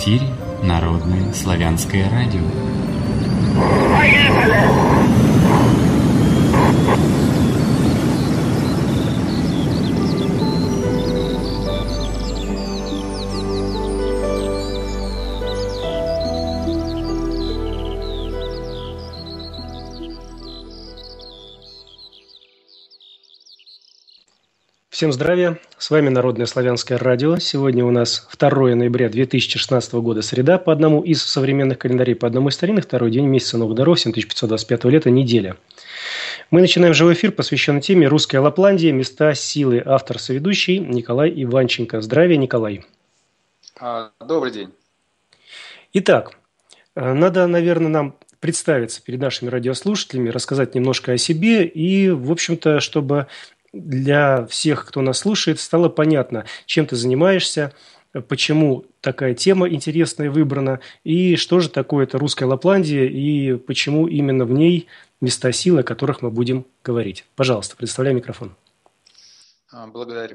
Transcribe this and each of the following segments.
эфире Народное славянское радио. Всем здравия, с вами Народное славянское радио. Сегодня у нас 2 ноября 2016 года, среда, по одному из современных календарей, по одному из старинных, второй день месяца Новых даров, 7525 лета, неделя. Мы начинаем живой эфир, посвященный теме «Русская Лапландия. Места силы». Автор-соведущий Николай Иванченко. Здравия, Николай. Добрый день. Итак, надо, наверное, нам представиться перед нашими радиослушателями, рассказать немножко о себе и, в общем-то, чтобы для всех, кто нас слушает, стало понятно, чем ты занимаешься, почему такая тема интересная выбрана, и что же такое это русская Лапландия, и почему именно в ней места силы, о которых мы будем говорить. Пожалуйста, предоставляй микрофон. Благодарю.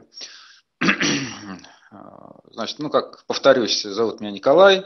Значит, как повторюсь, зовут меня Николай,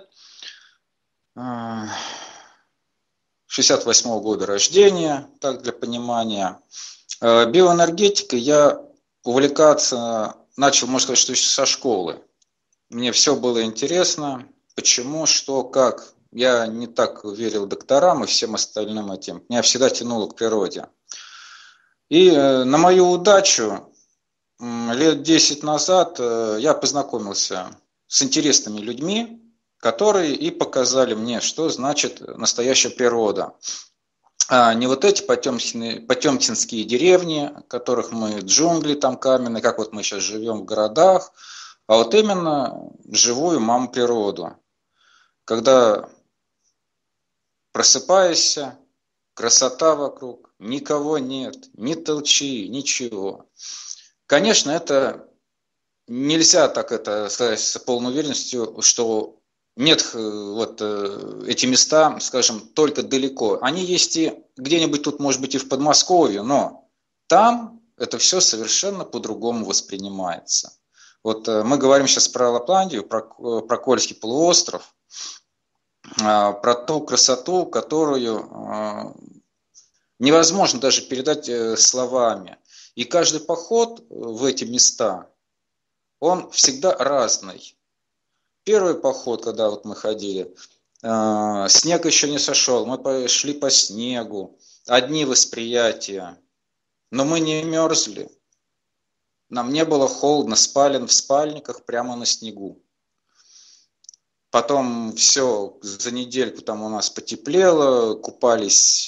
68-го года рождения, так для понимания. Биоэнергетикой я увлекаться начал, можно сказать, что еще со школы. Мне все было интересно, почему, что, как. Я не так верил докторам и всем остальным этим. Меня всегда тянуло к природе. И на мою удачу, лет 10 назад я познакомился с интересными людьми, которые и показали мне, что значит настоящая природа. Не вот эти потемкинские деревни, в которых мы джунгли там каменные, как вот мы сейчас живем в городах, а вот именно живую маму природу. Когда просыпаешься, красота вокруг, никого нет, ни толчи, ничего. Конечно, это нельзя так это сказать с полной уверенностью, что нет, вот эти места, скажем, только далеко. Они есть и где-нибудь тут, может быть, и в Подмосковье, но там это все совершенно по-другому воспринимается. Вот мы говорим сейчас про Лапландию, про Кольский полуостров, про ту красоту, которую невозможно даже передать словами. И каждый поход в эти места, он всегда разный. Первый поход, когда вот мы ходили, снег еще не сошел, мы пошли по снегу, одни восприятия, но мы не мерзли, нам не было холодно, спали в спальниках прямо на снегу. Потом все, за недельку там у нас потеплело, купались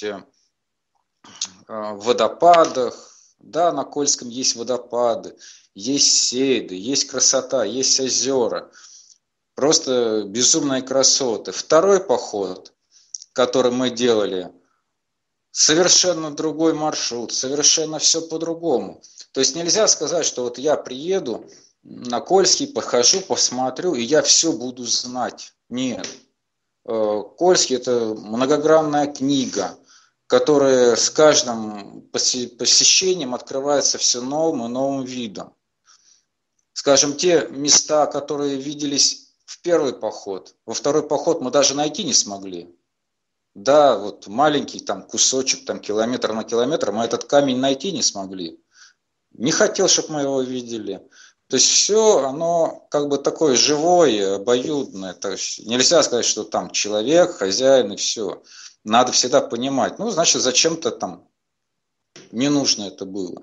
в водопадах, да, на Кольском есть водопады, есть сейды, есть красота, есть озера. Просто безумные красоты. Второй поход, который мы делали, совершенно другой маршрут, совершенно все по-другому. То есть нельзя сказать, что вот я приеду на Кольский, похожу, посмотрю, и я все буду знать. Нет. Кольский – это многогранная книга, которая с каждым посещением открывается все новым и новым видом. Скажем, те места, которые виделись в первый поход, во второй поход мы даже найти не смогли. Да, вот маленький там кусочек, там километр на километр, мы этот камень найти не смогли. Не хотел, чтобы мы его видели. То есть все, оно как бы такое живое, обоюдное. То есть нельзя сказать, что там человек, хозяин и все. Надо всегда понимать, значит, зачем-то там не нужно это было.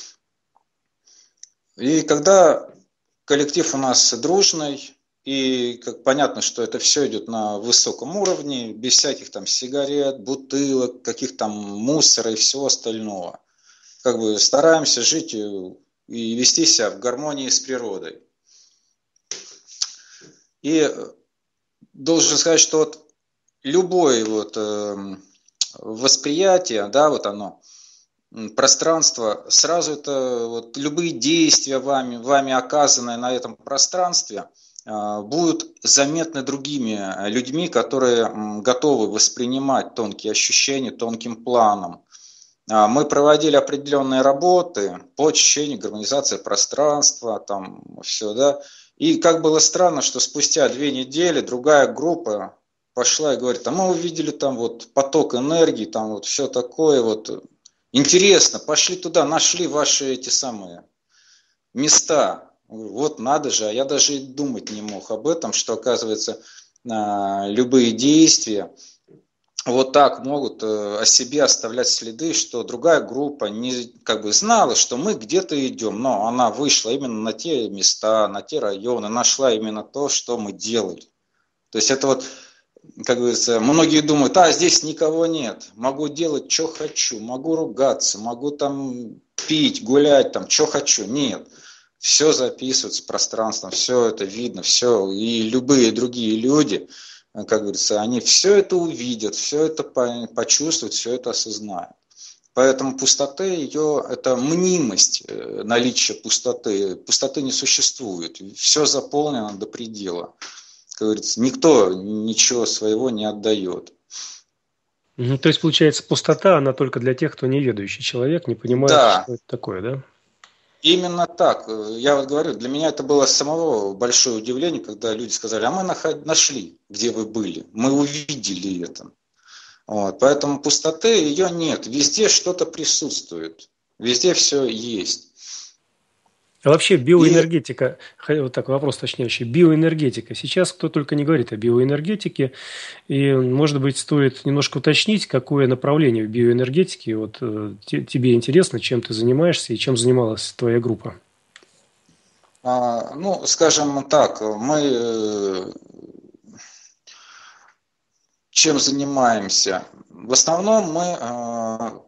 И когда коллектив у нас дружный, и понятно, что это все идет на высоком уровне, без всяких там сигарет, бутылок, каких там мусора и всего остального. Как бы стараемся жить и вести себя в гармонии с природой. И должен сказать, что вот любое вот восприятие, да, вот оно, пространство, сразу это вот любые действия вами оказанные на этом пространстве будут заметны другими людьми, которые готовы воспринимать тонкие ощущения тонким планом. Мы проводили определенные работы по очищению, гармонизации пространства, там все, да, И как было странно, что спустя 2 недели другая группа пошла и говорит, а мы увидели там вот поток энергии, там вот все такое вот. Интересно, пошли туда, нашли ваши эти самые места. Вот надо же, а я даже и думать не мог об этом, что, оказывается, любые действия вот так могут о себе оставлять следы, что другая группа не как бы знала, что мы где-то идем, но она вышла именно на те места, на те районы, нашла именно то, что мы делали. То есть это вот, как говорится, многие думают, здесь никого нет, могу делать, что хочу, могу ругаться, могу там пить, гулять, там, что хочу. Нет, все записывается пространством, все это видно, все, и любые другие люди, как говорится, они все это увидят, все это почувствуют, все это осознают. Поэтому пустота ее, это мнимость наличия пустоты. Пустоты не существует, все заполнено до предела. Как говорится, никто ничего своего не отдает. То есть, получается, пустота, она только для тех, кто неведающий человек, не понимает, что это такое, да? Именно так. Я вот говорю, для меня это было самого большое удивление, когда люди сказали, а мы нашли, где вы были, мы увидели это. Вот. Поэтому пустоты ее нет, везде что-то присутствует, везде все есть. А вообще биоэнергетика, вот так вопрос уточняющий, биоэнергетика. Сейчас кто только не говорит о биоэнергетике, и, может быть, стоит немножко уточнить, какое направление в биоэнергетике. Вот тебе интересно, чем ты занимаешься и чем занималась твоя группа? Ну, скажем так, мы чем занимаемся? В основном мы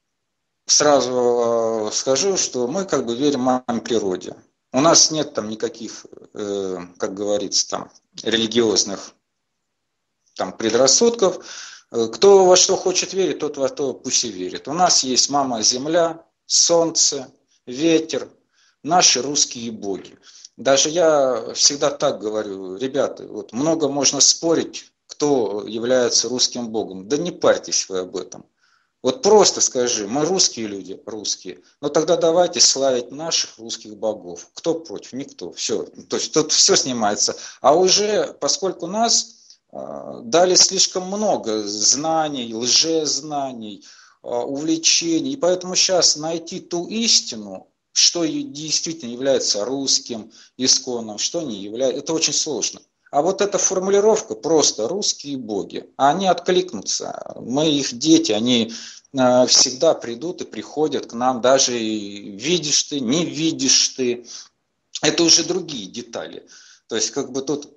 сразу скажу, что мы как бы верим маме природе. У нас нет там никаких, как говорится, там религиозных там предрассудков. Кто во что хочет верить, тот во то пусть и верит. У нас есть мама земля, солнце, ветер, наши русские боги. Даже я всегда так говорю, ребята, вот много можно спорить, кто является русским богом. Да не парьтесь вы об этом. Вот просто скажи, мы русские люди, русские, но тогда давайте славить наших русских богов. Кто против? Никто. Все. То есть тут все снимается. А уже, поскольку нас дали слишком много знаний, лжезнаний, увлечений, и поэтому сейчас найти ту истину, что действительно является русским исконным, что не является, это очень сложно. А вот эта формулировка просто «русские боги», они откликнутся. Мы их дети, они всегда придут и приходят к нам, даже видишь ты, не видишь ты. Это уже другие детали. То есть как бы тут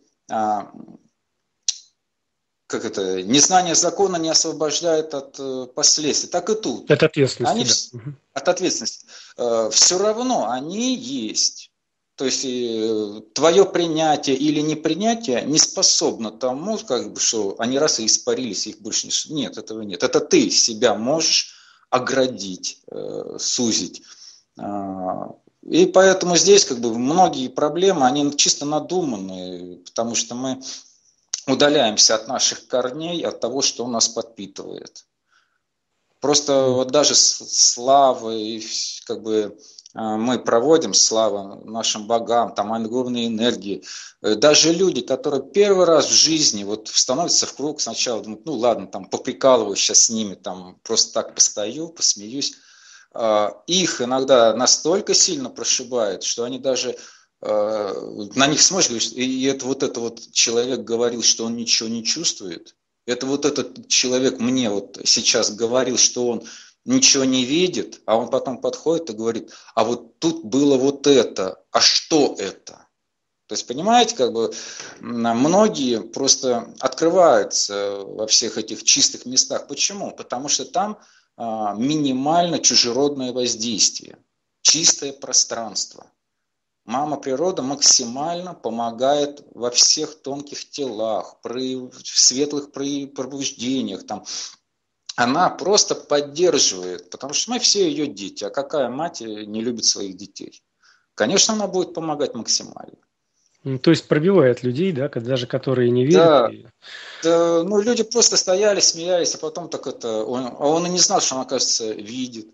незнание закона не освобождает от последствий. Так и тут. От ответственности. От ответственности. Все равно они есть. То есть твое принятие или непринятие не способно тому, как бы, что они раз и испарились, их больше не... Нет, этого нет. Это ты себя можешь оградить, сузить. И поэтому здесь как бы многие проблемы, они чисто надуманные, потому что мы удаляемся от наших корней, от того, что нас подпитывает. Просто вот даже слава и как бы... Мы проводим славу нашим богам, там огромные энергии. Даже люди, которые первый раз в жизни вот становятся в круг, сначала думают, ну ладно, там поприкалываюсь сейчас с ними, там просто так постою, посмеюсь. Их иногда настолько сильно прошибает, что они даже на них смотрят, и это вот человек говорил, что он ничего не чувствует. Это вот этот человек мне вот сейчас говорил, что он ничего не видит, а он потом подходит и говорит, а вот тут было вот это, а что это? То есть, понимаете, как бы многие просто открываются во всех этих чистых местах. Почему? Потому что там минимально чужеродное воздействие, чистое пространство. Мама природа максимально помогает во всех тонких телах, в светлых пробуждениях, там, она просто поддерживает, потому что мы все ее дети. А какая мать не любит своих детей? Конечно, она будет помогать максимально. То есть пробивает людей, да, даже которые не верят. Да, люди просто стояли, смеялись, а потом так он и не знал, что он, оказывается, видит.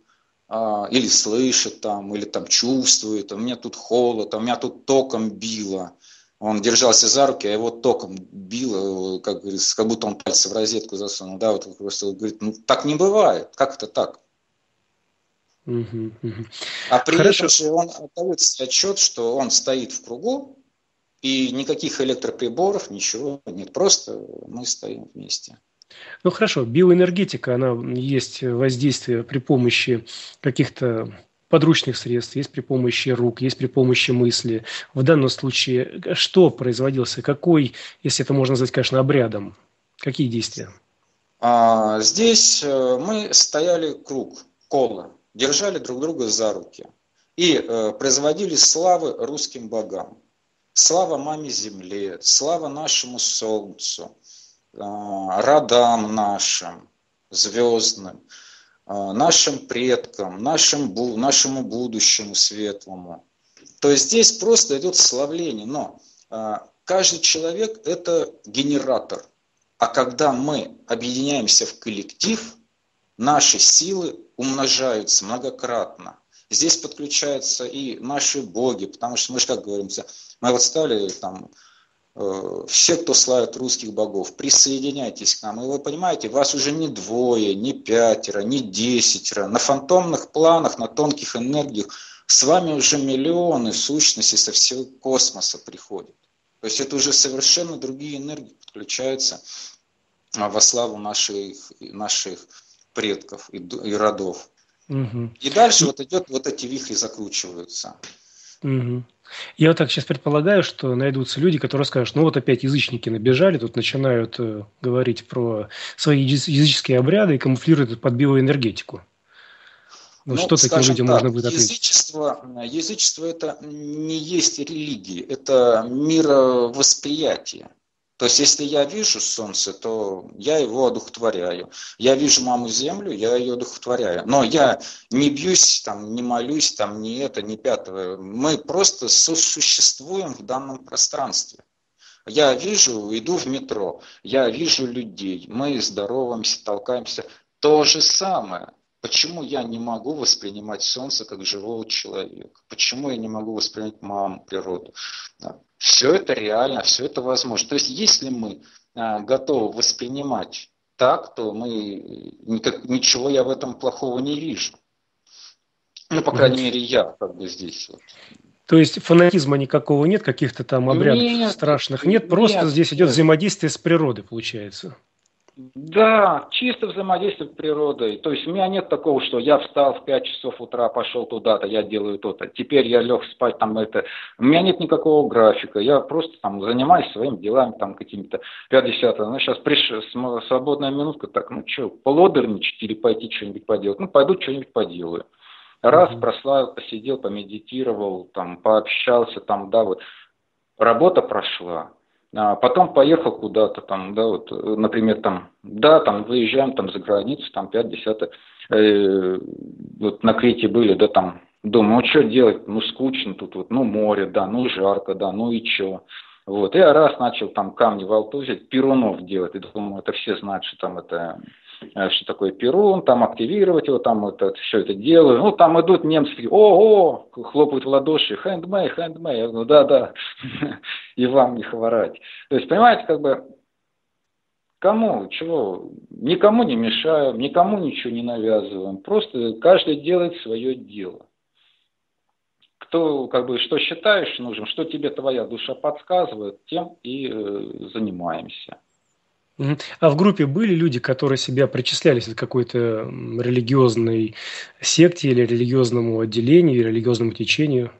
или слышит там, или там чувствует, у меня тут холод, у меня тут током било. Он держался за руки, а его током било, как говорится, как будто он пальцы в розетку засунул. Да, вот просто говорит, ну так не бывает, как это так? Мгм, мгм. А при Хорошо. этом же он отдает себе отчет, что он стоит в кругу, и никаких электроприборов, ничего нет, просто мы стоим вместе. Ну хорошо, биоэнергетика, она есть воздействие при помощи каких-то подручных средств, есть при помощи рук, есть при помощи мысли. В данном случае что производился? Какой, если это можно назвать, конечно, обрядом? Какие действия? Здесь мы стояли круг, коло, держали друг друга за руки и производили славы русским богам. Слава маме земле, слава нашему солнцу, родам нашим, звездным, нашим предкам, нашему будущему светлому. То есть здесь просто идет славление, но каждый человек – это генератор. А когда мы объединяемся в коллектив, наши силы умножаются многократно. Здесь подключаются и наши боги, потому что мы же как говорим, мы вот стали там, все, кто славит русских богов, присоединяйтесь к нам. И вы понимаете, вас уже не двое, не пятеро, не 10. На фантомных планах, на тонких энергиях с вами уже миллионы сущностей со всего космоса приходят. То есть это уже совершенно другие энергии подключаются во славу наших предков и родов. Угу. И дальше вот идет, вот эти вихри закручиваются. Угу. Я вот так сейчас предполагаю, что найдутся люди, которые скажут, ну вот опять язычники набежали, тут начинают говорить про свои языческие обряды и камуфлируют это под биоэнергетику. Вот что таким людям можно будет ответить? Язычество это не есть религия, это мировосприятие. То есть, если я вижу солнце, то я его одухотворяю. Я вижу маму землю, я ее одухотворяю. Но я не бьюсь, там, не молюсь, там, ни это, ни пятого. Мы просто сосуществуем в данном пространстве. Я вижу, иду в метро, я вижу людей, мы здороваемся, толкаемся. То же самое. Почему я не могу воспринимать солнце как живого человека? Почему я не могу воспринимать маму, природу? Все это реально, все это возможно. То есть, если мы готовы воспринимать так, то ничего я в этом плохого не вижу. Ну, по крайней мере, я как бы здесь. Вот. То есть фанатизма никакого нет, каких-то там обрядов страшных нет, просто здесь идет взаимодействие с природой, получается. Да, чисто взаимодействие с природой. То есть у меня нет такого, что я встал в 5 часов утра, пошел туда-то, я делаю то-то. Теперь я лег спать, там это. У меня нет никакого графика. Я просто там занимаюсь своими делами, там какими-то 5-10. Ну, сейчас пришла свободная минутка, так, ну что, полодерничать или пойти что-нибудь поделать? Ну, пойду что-нибудь поделаю. Раз, прославил, посидел, помедитировал, там, пообщался, там, да, вот. Работа прошла. Потом поехал куда-то там, да, вот, например, там, да, там, выезжаем там за границу, там, 5-10, вот на Крите были, да, там, думаю, ну, что делать, ну, скучно тут, вот, ну, море, да, ну, жарко, да, ну, и что. Вот, и я раз начал там камни волтузить, перунов делать, и думаю, это все знают, что там это, что такое перун, там активировать его, там это, все это делаю. Ну, там идут немцы, ого, хлопают в ладоши, handmade, я говорю, да, и вам не хворать. То есть, понимаете, как бы, кому, чего, никому не мешаем, никому ничего не навязываем, просто каждый делает свое дело. Кто, как бы, что считаешь нужным, что тебе твоя душа подсказывает, тем и занимаемся. А в группе были люди, которые себя причислялись к какой-то религиозной секте или религиозному отделению, или религиозному течению?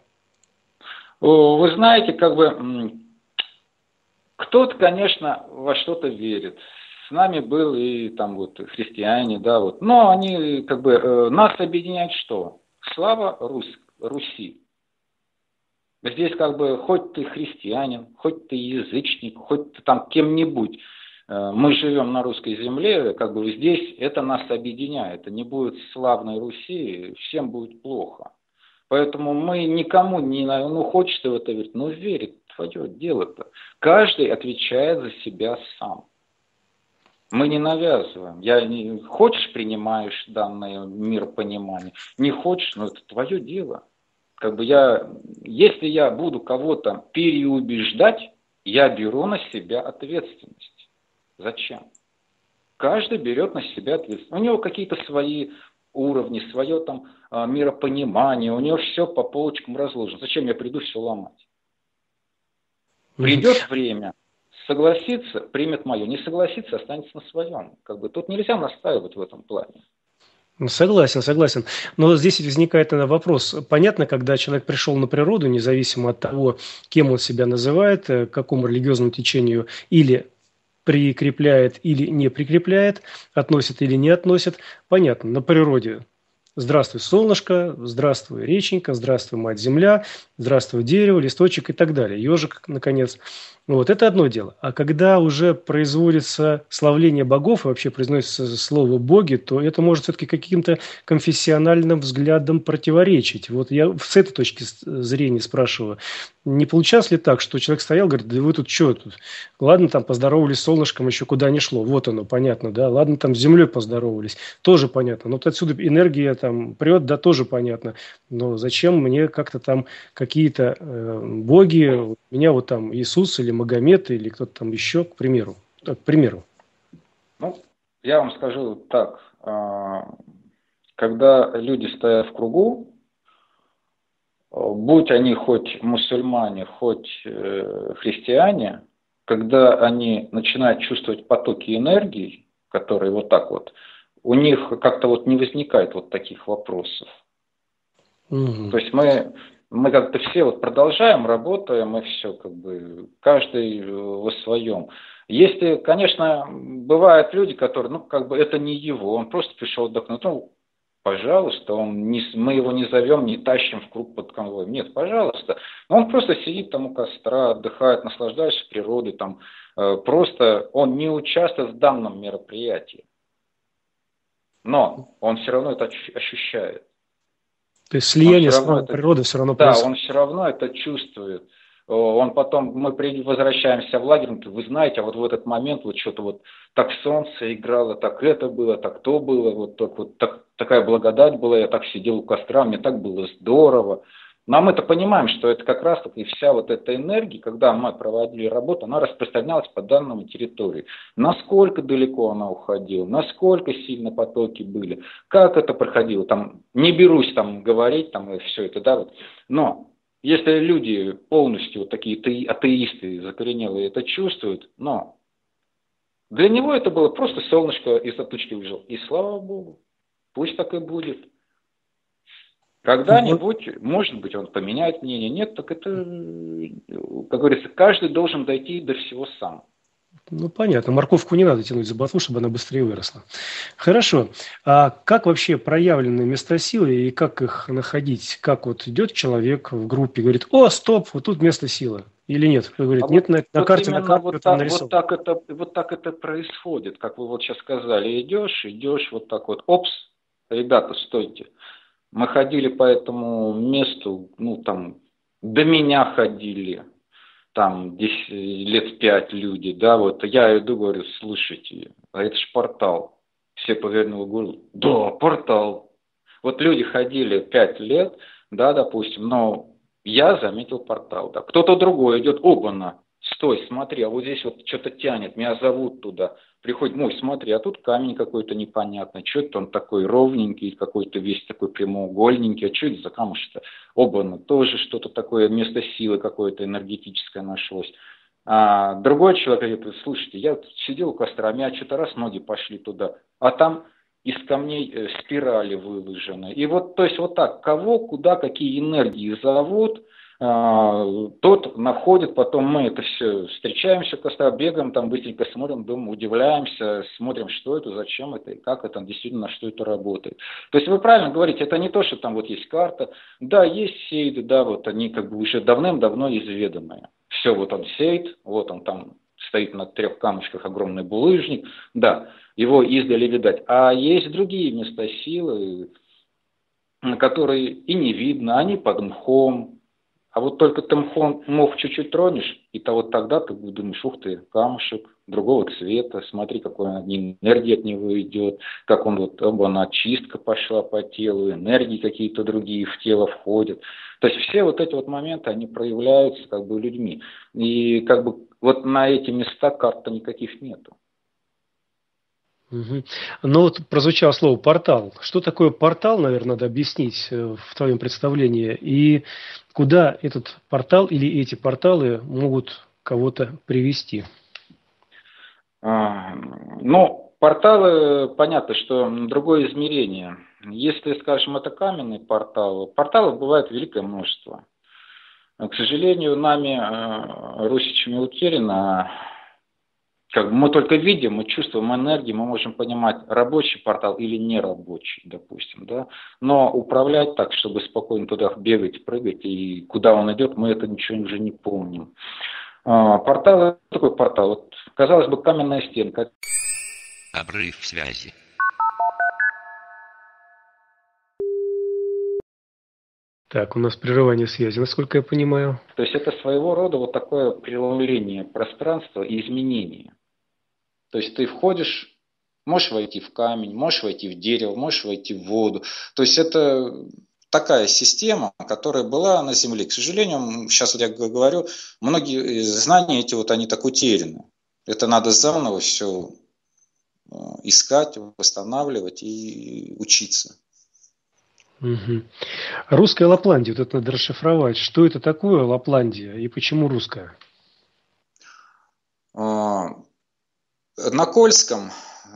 Вы знаете, как бы, кто-то, конечно, во что-то верит. С нами был и там вот христиане, да, вот. Но они, как бы, нас объединяет что? Слава Руси. Здесь, как бы, хоть ты христианин, хоть ты язычник, хоть ты там кем-нибудь, мы живем на русской земле, как бы здесь это нас объединяет. Не будет славной Руси, всем будет плохо. Поэтому мы никому не, ну, хочется в это верить, но верит, твое дело-то. Каждый отвечает за себя сам. Мы не навязываем. Хочешь, принимаешь данное миропонимание. Не хочешь, но это твое дело. Если я буду кого-то переубеждать, я беру на себя ответственность. Зачем? Каждый берет на себя ответственность. У него какие-то свои уровни, свое там миропонимание, у него все по полочкам разложено. Зачем я приду все ломать? Придет время, согласится, примет мое, не согласится, останется на своем. Тут нельзя настаивать в этом плане. Согласен. Но здесь возникает вопрос. Понятно, когда человек пришел на природу, независимо от того, кем он себя называет, к какому религиозному течению или прикрепляет, или не прикрепляет, относит или не относит. Понятно, на природе. Здравствуй, солнышко, здравствуй, реченька, здравствуй, мать-земля, здравствуй, дерево, листочек и так далее. Ежик, наконец. Вот, это одно дело. А когда уже производится славление богов и вообще произносится слово «боги», то это может все-таки каким-то конфессиональным взглядам противоречить. Вот я с этой точки зрения спрашиваю. Не получалось ли так, что человек стоял, говорит, да вы тут что тут? Ладно, там поздоровались с солнышком, еще куда ни шло. Вот оно, понятно, да? Ладно, там с землей поздоровались, тоже понятно. Но вот отсюда энергия там прет, да, тоже понятно. Но зачем мне как-то там какие-то боги, у меня вот там Иисус или Магомед или кто-то там еще, к примеру. Я вам скажу так. Когда люди стоят в кругу, будь они хоть мусульмане, хоть христиане, когда они начинают чувствовать потоки энергии, которые вот так вот, у них как-то вот не возникает вот таких вопросов. То есть мы как-то все вот продолжаем, работаем, и все, каждый во своем. Если, конечно, бывают люди, которые, это не его, он просто пришел отдохнуть, пожалуйста, мы его не зовем, не тащим в круг под конвоем. Нет, пожалуйста. Он просто сидит там у костра, отдыхает, наслаждается природой, просто он не участвует в данном мероприятии. Но он все равно это ощущает. То есть слияние с природой все равно происходит. Да, он все равно это чувствует. Мы возвращаемся в лагерь, вы знаете, а вот в этот момент вот что-то вот так солнце играло, так это было, так то было, такая благодать была, я так сидел у костра, мне так было здорово. Но мы-то понимаем, что это как раз таки вся вот эта энергия, когда мы проводили работу, она распространялась по данному территории. Насколько далеко она уходила, насколько сильно потоки были, как это проходило, не берусь говорить, и все это, да, вот. Но если люди полностью вот такие атеисты закоренелые это чувствуют, но для него это было просто солнышко из-за тучки выжил. И слава Богу, пусть так и будет. Когда-нибудь, может быть, он поменяет мнение. Нет, так это, как говорится, каждый должен дойти до всего сам. Понятно. Морковку не надо тянуть за ботву, чтобы она быстрее выросла. Хорошо. А как вообще проявлены места силы и как их находить? Как вот идет человек в группе, говорит, стоп, вот тут место силы. Или нет? Говорит, нет, на карте нарисовано. Вот так это происходит, как вы вот сейчас сказали. Идешь, вот так вот, опс, ребята, стойте. Мы ходили по этому месту, до меня ходили. 10 лет 5 люди, да, вот я иду, говорю, слушайте, а это ж портал. Все повернули голову, да, портал. Вот люди ходили 5 лет, да, допустим, но я заметил портал, да. Кто-то другой идет, оба-на, стой, смотри, а вот здесь вот что-то тянет, меня зовут туда. Приходит, смотри, а тут камень какой-то непонятный, что-то он такой ровненький, какой-то весь такой прямоугольненький, а что это за камушек-то? Оба-на, тоже что-то такое, место силы какое-то энергетическое нашлось. А другой человек говорит, слушайте, я сидел у костра, меня что-то раз ноги пошли туда, а там из камней спирали выложены. И вот, то есть вот так, кого, куда, какие энергии зовут, тот находит, потом мы это все встречаемся у костра, бегаем, быстренько смотрим, думаем, удивляемся, смотрим, что это, зачем это и как это, действительно, на что это работает. То есть вы правильно говорите, это не то, что там вот есть карта, да, есть сейды, да, вот они уже давным-давно изведанные. Все, вот он сейд, вот он там стоит на 3 камушках огромный булыжник, да, его издали видать. А есть другие места силы, которые и не видно, они под мхом, А вот только ты мох чуть-чуть тронешь, и то вот тогда ты думаешь, ух ты, камушек другого цвета, смотри, какой энергия от него идет, как он вот, она очистка пошла по телу, энергии какие-то другие в тело входят. То есть все вот эти вот моменты, они проявляются как бы людьми. И как бы вот на эти места карт-то никаких нету. Мгм. Ну вот прозвучало слово портал. Что такое портал, наверное, надо объяснить в твоем представлении. И куда этот портал или эти порталы могут кого-то привести? Ну, порталы, понятно, что другое измерение. Если, скажем, это каменный портал, порталов бывает великое множество. К сожалению, нами, русичами, утеряно. Как бы мы только видим, мы чувствуем энергию, мы можем понимать, рабочий портал или нерабочий, допустим, да. Но управлять так, чтобы спокойно туда бегать, прыгать, и куда он идет, мы это ничего уже не помним. Портал, такой портал, вот, казалось бы, каменная стенка. Обрыв связи. Так, у нас прерывание связи, насколько я понимаю. То есть это своего рода вот такое преломление пространства и изменение. То есть ты входишь, можешь войти в камень, можешь войти в дерево, можешь войти в воду. То есть это такая система, которая была на Земле. К сожалению, сейчас вот я говорю, многие знания эти вот они так утеряны. Это надо заново все искать, восстанавливать и учиться. Угу. Русская Лапландия, вот это надо расшифровать. Что это такое Лапландия и почему русская? На Кольском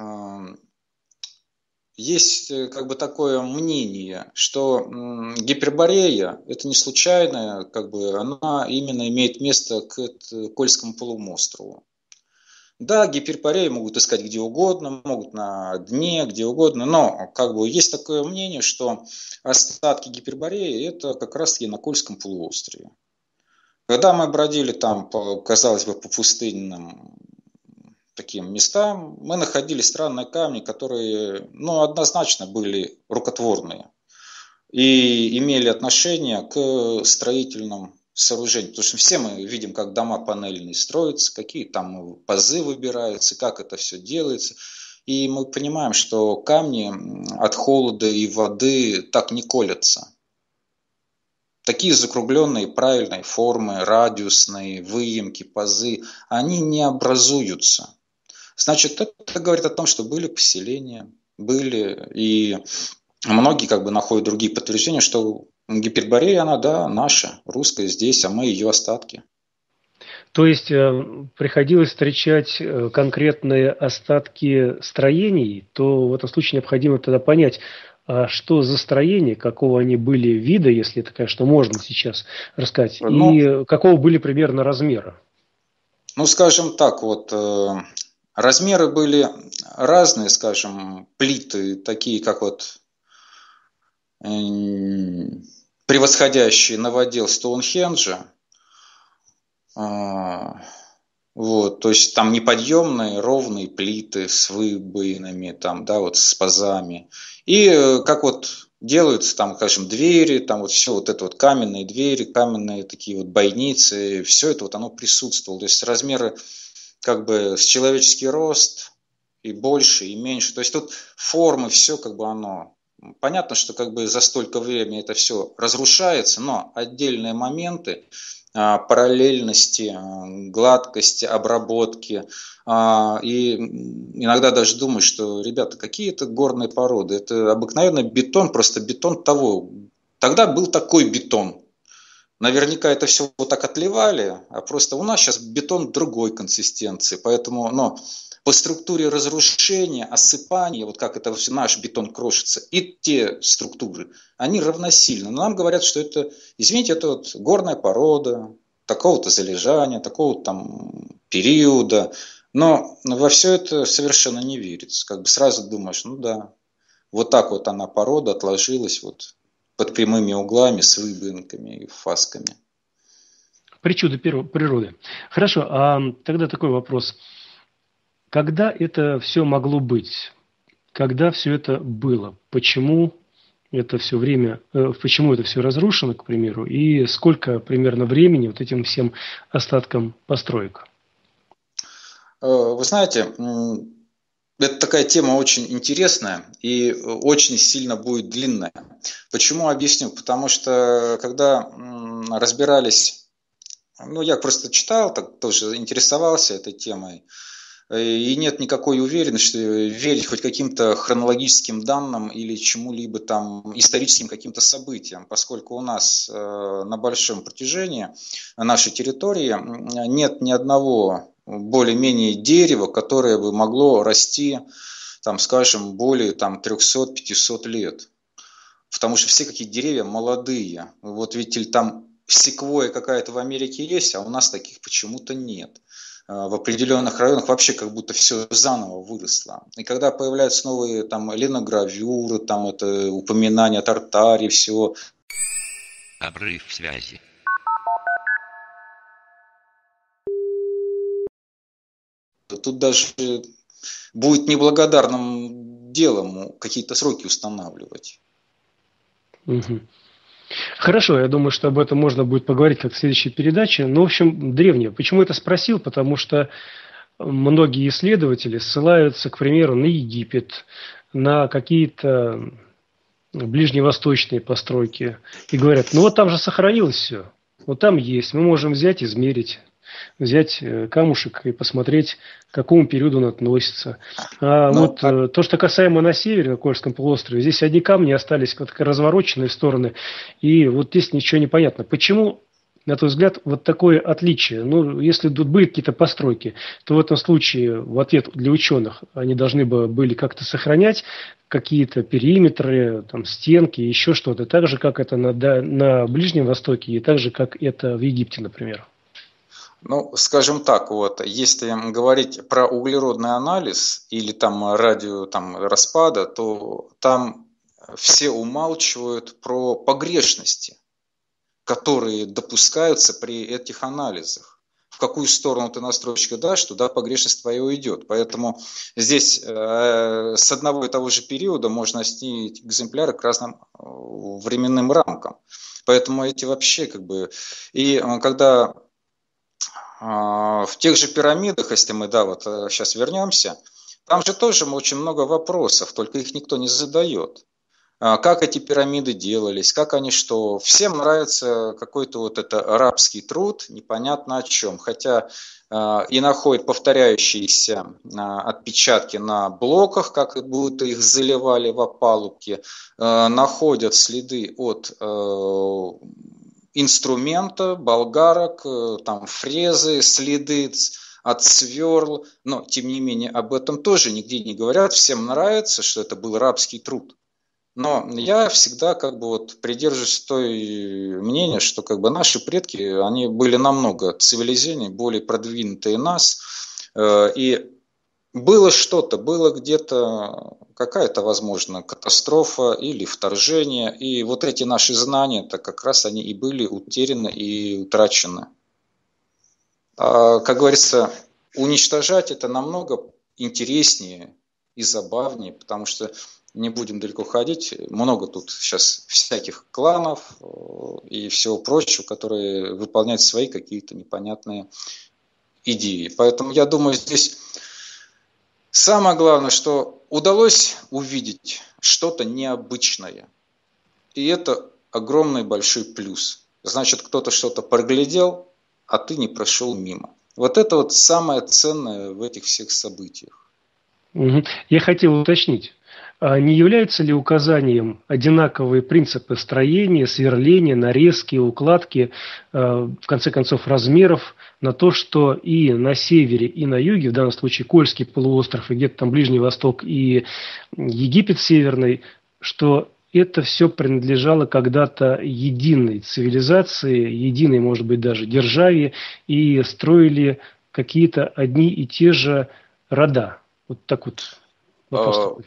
есть как бы такое мнение, что Гиперборея это не случайно, как бы она именно имеет место к Кольскому полуострову. Да, Гипербореи могут искать где угодно, могут на дне, где угодно, но как бы есть такое мнение, что остатки Гипербореи это как раз-таки на Кольском полуострове. Когда мы бродили там, казалось бы, по пустынным таким местам, мы находили странные камни, которые, однозначно были рукотворные и имели отношение к строительным сооружениям. Потому что все мы видим, как дома панельные строятся, какие там пазы выбираются, как это все делается. И мы понимаем, что камни от холода и воды так не колятся. Такие закругленные правильные формы, радиусные, выемки, пазы, они не образуются. Значит, это говорит о том, что были поселения, были, и многие как бы находят другие подтверждения, что Гиперборея, она, да, наша, русская здесь, а мы ее остатки. То есть приходилось встречать конкретные остатки строений, то в этом случае необходимо тогда понять, что за строения, какого они были вида, если это, конечно, можно сейчас рассказать, и какого были примерно размера. Ну, скажем так, вот размеры были разные, скажем, плиты, такие как вот превосходящие новодел Стоунхенджа. Вот, то есть там неподъемные ровные плиты с выбоинами, там, да, вот с пазами. И как вот делаются там, скажем, двери, там вот все вот это вот каменные двери, каменные такие вот бойницы, все это вот оно присутствовало. То есть размеры как бы с человеческий рост и больше, и меньше. То есть тут формы, все как бы оно. Понятно, что как бы за столько времени это все разрушается, но отдельные моменты параллельности, гладкости, обработки. И иногда даже думаю, что, ребята, какие это горные породы? Это обыкновенный бетон, просто бетон того. Тогда был такой бетон. Наверняка это все вот так отливали, а просто у нас сейчас бетон другой консистенции. Поэтому, по структуре разрушения, осыпания, вот как это наш бетон крошится, и те структуры, они равносильны. Но нам говорят, что это, извините, это вот горная порода, такого-то залежания, такого-то там периода. Но во все это совершенно не верится. Как бы сразу думаешь, вот так вот она порода отложилась вот под прямыми углами, с выбоинками и фасками. Причуды природы. Хорошо, а тогда такой вопрос. Когда это все могло быть? Когда все это было? Почему это все время, почему это все разрушено, к примеру, и сколько примерно времени вот этим всем остаткам построек? Вы знаете, это такая тема очень интересная и очень сильно будет длинная. Почему объясню? Потому что когда разбирались, я просто читал, так тоже интересовался этой темой, и нет никакой уверенности, верить хоть каким-то хронологическим данным или чему-либо там историческим каким-то событиям, поскольку у нас на большом протяжении нашей территории нет ни одного более-менее дерева, которое бы могло расти, там, скажем, более там, 300-500 лет. Потому что все какие деревья молодые. Вот видите, там секвойя какая-то в Америке есть, а у нас таких почему-то нет. В определенных районах вообще как будто все заново выросло. И когда появляются новые там линогравюры, там это упоминания о Тартаре, всего. Обрыв связи. Тут даже будет неблагодарным делом какие-то сроки устанавливать. Угу. Хорошо, я думаю, что об этом можно будет поговорить как в следующей передаче. Но, в общем, древнее. Почему это спросил? Потому что многие исследователи ссылаются, к примеру, на Египет, на какие-то ближневосточные постройки и говорят, вот там же сохранилось все, вот там есть, мы можем взять, измерить, взять камушек и посмотреть, к какому периоду он относится. То, что касаемо на севере, на Кольском полуострове, здесь одни камни остались как развороченные в стороны, и вот здесь ничего не понятно. Почему, на твой взгляд, вот такое отличие? Если тут были какие-то постройки, то в этом случае в ответ для ученых они должны были как-то сохранять какие-то периметры, там, стенки, еще что-то, так же, как это на Ближнем Востоке и так же, как это в Египте, например. Скажем так, если говорить про углеродный анализ или там распада, то там все умалчивают про погрешности, которые допускаются при этих анализах. В какую сторону ты настройщика дашь, туда погрешность твоя уйдет. Поэтому здесь с одного и того же периода можно снять экземпляры к разным временным рамкам. Поэтому эти вообще И когда в тех же пирамидах, если мы сейчас вернемся, там же тоже очень много вопросов, только их никто не задает. Как эти пирамиды делались, как они что. Всем нравится какой-то это арабский труд, непонятно о чем. Хотя и находят повторяющиеся отпечатки на блоках, как будто их заливали в опалубки, находят следы от инструмента, болгарок, там фрезы, следы от сверл, но тем не менее об этом тоже нигде не говорят. Всем нравится, что это был рабский труд. Но я всегда придерживаюсь той мнения, что наши предки, они были намного цивилизованнее, более продвинутые нас, и было что-то, было где-то какая-то, возможно, катастрофа или вторжение, и вот эти наши знания-то как раз они и были утеряны и утрачены. Как говорится, уничтожать это намного интереснее и забавнее, потому что, не будем далеко ходить, много тут сейчас всяких кланов и всего прочего, которые выполняют свои какие-то непонятные идеи. Поэтому я думаю, здесь самое главное, что удалось увидеть что-то необычное. И это огромный большой плюс. Значит, кто-то что-то проглядел, а ты не прошел мимо. Вот это самое ценное в этих всех событиях. Я хотел уточнить. Не являются ли указанием одинаковые принципы строения, сверления, нарезки, укладки, в конце концов размеров, на то, что и на севере, и на юге, в данном случае Кольский полуостров, и где-то там Ближний Восток, и Египет северный, что это все принадлежало когда-то единой цивилизации, единой, может быть, даже державе, и строили какие-то одни и те же рода. Вот так вот вопрос такой.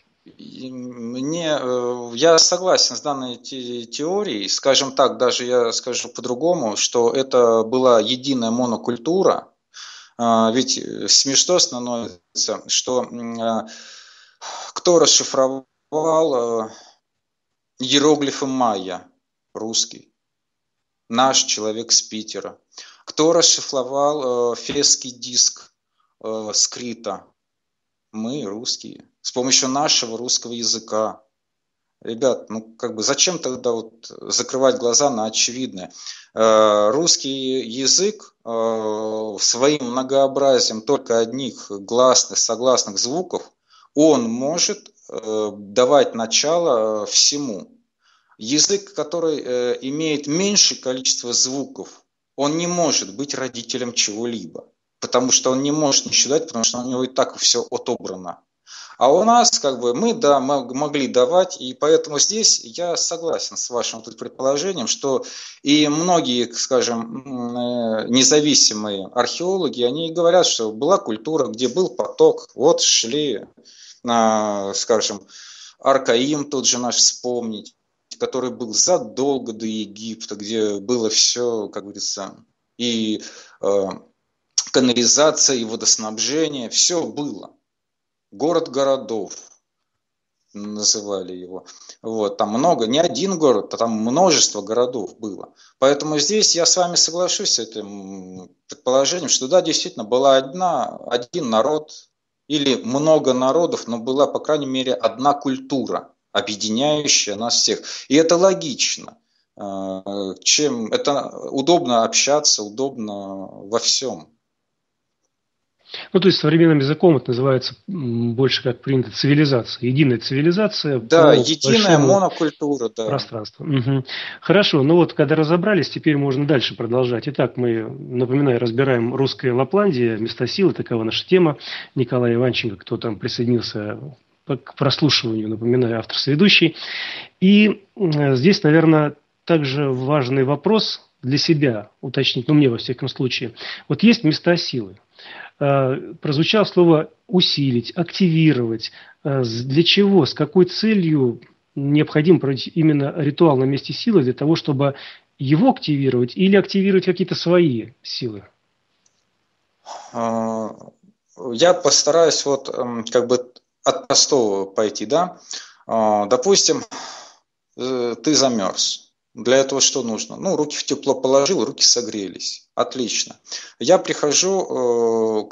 Я согласен с данной теорией. Скажем так, даже я скажу по-другому, что это была единая монокультура. Ведь смешно становится, что кто расшифровал Иероглифы майя, русский. Наш человек с Питера. Кто расшифровал фесский диск скрита? Мы, русские. С помощью нашего русского языка. Ребят, зачем тогда закрывать глаза на очевидное? Русский язык своим многообразием только одних гласных, согласных звуков, он может давать начало всему. Язык, который имеет меньшее количество звуков, он не может быть родителем чего-либо, потому что он не может ничего дать, потому что у него и так все отобрано. А у нас, мы могли давать, и поэтому здесь я согласен с вашим предположением, что и многие, скажем, независимые археологи, они говорят, что была культура, где был поток, вот шли, скажем, Аркаим тот же наш вспомнить, который был задолго до Египта, где было все, как говорится, и канализация, и водоснабжение, все было. Город городов называли его. Там много, не один город, а там множество городов было. Поэтому здесь я с вами соглашусь с этим предположением, что да, действительно, была один народ или много народов, но была, по крайней мере, одна культура, объединяющая нас всех. И это логично. Чем это удобно общаться, удобно во всем. То есть современным языком это называется больше, как принято, цивилизация. Единая цивилизация. Да, единая монокультура. Да. Пространство. Угу. Хорошо, когда разобрались, теперь можно дальше продолжать. Итак, мы, напоминаю, разбираем русская Лапландия, места силы, такова наша тема. Николай Иванченко, кто там присоединился к прослушиванию, напоминаю, автор-соведущий. И здесь, наверное, также важный вопрос для себя уточнить, мне во всяком случае. Есть места силы. Прозвучало слово «усилить», «активировать». Для чего, с какой целью необходимо проводить именно ритуал на месте силы для того, чтобы его активировать или активировать какие-то свои силы? Я постараюсь от простого пойти, да. Допустим, ты замерз. Для этого что нужно? Руки в тепло положил, руки согрелись. Отлично. Я прихожу,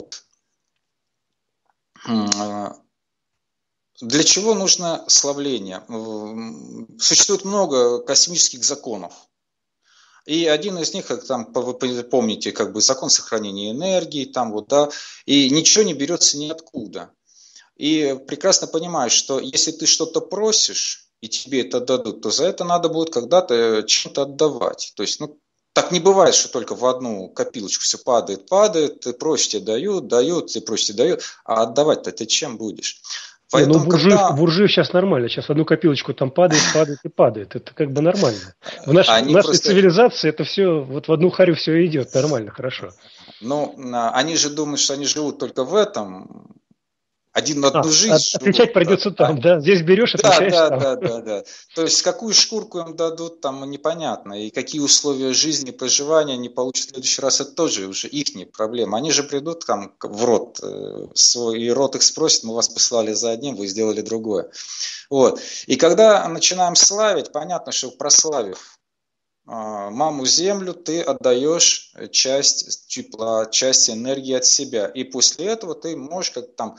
для чего нужно славление? Существует много космических законов. И один из них, вы помните, закон сохранения энергии, и ничего не берется ниоткуда. И прекрасно понимаешь, что если ты что-то просишь, и тебе это дадут, то за это надо будет когда-то чем-то отдавать. То есть, так не бывает, что только в одну копилочку все падает, ты просишь, тебе дают, ты просишь, тебе дают, а отдавать-то ты чем будешь? Поэтому, буржуев сейчас нормально, сейчас в одну копилочку там падает и падает, это нормально. В нашей цивилизации это все, в одну харю все идет, нормально, хорошо. Они же думают, что они живут только в этом. Один на одну жизнь. Отвечать придется там, да? Здесь берешь, отвечаешь там. Да. То есть, какую шкурку им дадут, там непонятно. И какие условия жизни, проживания они получат в следующий раз, это тоже уже их проблема. Они же придут в рот свой, и рот их спросит, мы вас послали за одним, вы сделали другое. И когда начинаем славить, понятно, что прославив маму землю, ты отдаешь часть тепла, часть энергии от себя. И после этого ты можешь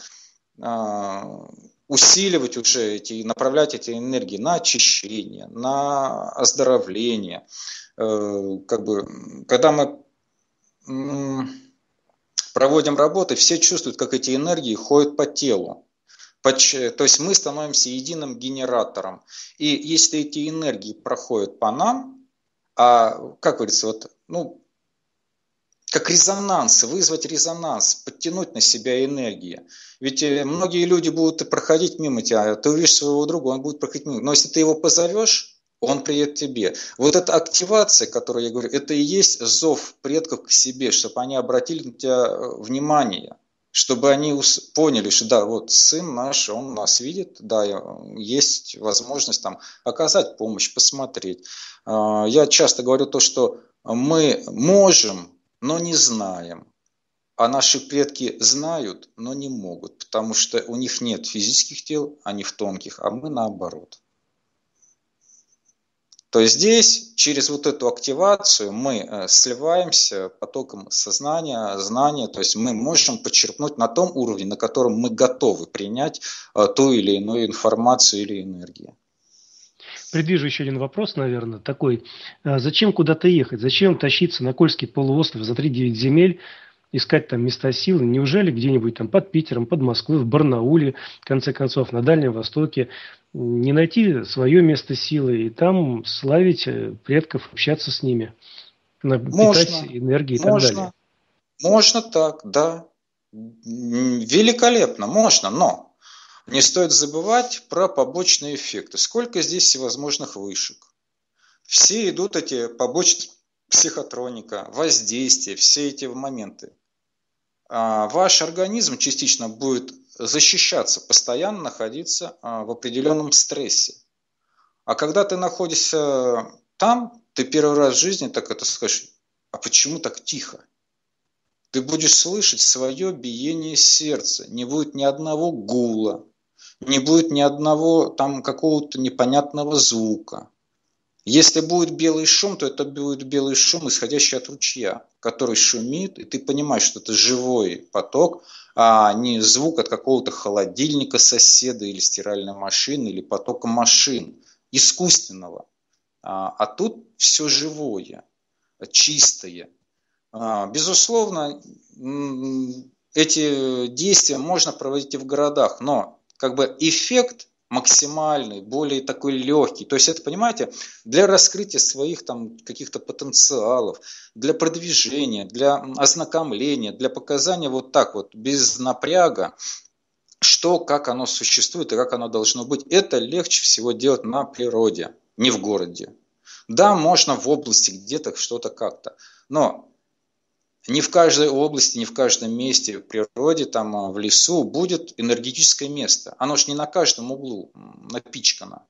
усиливать уже направлять эти энергии на очищение, на оздоровление. Когда мы проводим работы, все чувствуют, как эти энергии ходят по телу. То есть мы становимся единым генератором. И если эти энергии проходят по нам, как говорится, как резонанс, вызвать резонанс, подтянуть на себя энергии. Ведь многие люди будут проходить мимо тебя, ты увидишь своего друга, он будет проходить мимо. Но если ты его позовешь, он приедет к тебе. Эта активация, о которой я говорю, это и есть зов предков к себе, чтобы они обратили на тебя внимание, чтобы они поняли, что да, сын наш, он нас видит, да, есть возможность оказать помощь, посмотреть. Я часто говорю то, что мы можем, но не знаем. А наши предки знают, но не могут, потому что у них нет физических тел, они в тонких, а мы наоборот. То есть здесь через вот эту активацию мы сливаемся потоком сознания, знания, то есть мы можем почерпнуть на том уровне, на котором мы готовы принять ту или иную информацию или энергию. Предвижу еще один вопрос, наверное, такой. Зачем куда-то ехать? Зачем тащиться на Кольский полуостров за 3-9 земель, искать там места силы? Неужели где-нибудь там под Питером, под Москвой, в Барнауле, в конце концов, на Дальнем Востоке не найти свое место силы и там славить предков, общаться с ними, питать энергией и так далее? Можно так, да. Великолепно, можно, но не стоит забывать про побочные эффекты. Сколько здесь всевозможных вышек. Все идут эти побочные психотроника, воздействия, все эти моменты. Ваш организм частично будет защищаться, постоянно находиться в определенном стрессе. А когда ты находишься там, ты первый раз в жизни так это скажешь, а почему так тихо? Ты будешь слышать свое биение сердца, не будет ни одного гула, не будет ни одного там какого-то непонятного звука. Если будет белый шум, то это будет белый шум, исходящий от ручья, который шумит, и ты понимаешь, что это живой поток, а не звук от какого-то холодильника соседа или стиральной машины, или потока машин, искусственного. А тут все живое, чистое. Безусловно, эти действия можно проводить и в городах, но как бы эффект максимальный, более такой легкий. То есть это, понимаете, для раскрытия своих там каких-то потенциалов, для продвижения, для ознакомления, для показания вот так вот, без напряга, что, как оно существует и как оно должно быть. Это легче всего делать на природе, не в городе. Да, можно в области где-то что-то как-то, но не в каждой области, не в каждом месте в природе, там в лесу будет энергетическое место. Оно же не на каждом углу напичкано.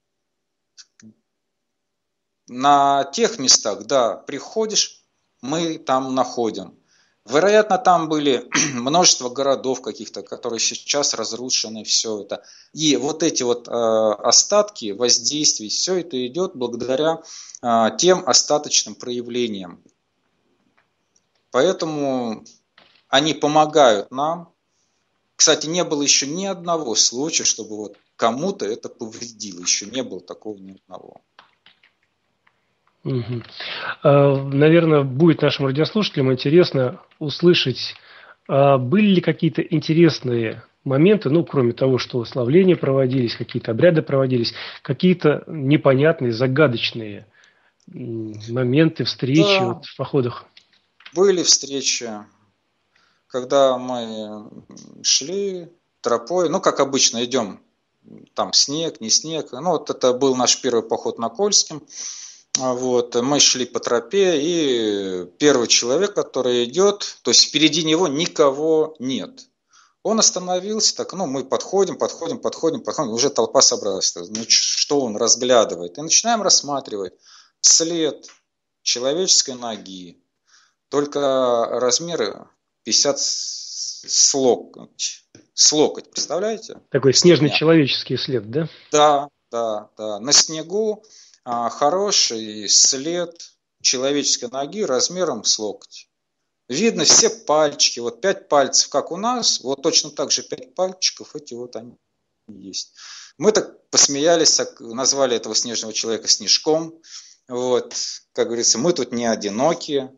На тех местах, да, приходишь, мы там находим. Вероятно, там были множество городов каких-то, которые сейчас разрушены, все это. И вот эти вот остатки воздействий, все это идет благодаря тем остаточным проявлениям. Поэтому они помогают нам. Кстати, не было еще ни одного случая, чтобы вот кому-то это повредило. Еще не было такого ни одного. Угу. Наверное, будет нашим радиослушателям интересно услышать, были ли какие-то интересные моменты, ну, кроме того, что славления проводились, какие-то обряды проводились, какие-то непонятные, загадочные моменты, встречи Да. вот в походах. Были встречи, когда мы шли тропой, ну, как обычно, идем, там снег, не снег. Ну, вот это был наш первый поход на Кольском. Вот, мы шли по тропе, и первый человек, который идет, то есть впереди него никого нет. Он остановился, так, ну, мы подходим, уже толпа собралась. Ну, что он разглядывает? И начинаем рассматривать след человеческой ноги. Только размеры 50 с локоть, представляете? Такой снежный человеческий след, да? Да. На снегу хороший след человеческой ноги размером с локоть. Видно все пальчики, вот 5 пальцев, как у нас, вот точно так же 5 пальчиков, эти вот они есть. Мы так посмеялись, назвали этого снежного человека Снежком. Вот, как говорится, мы тут не одинокие.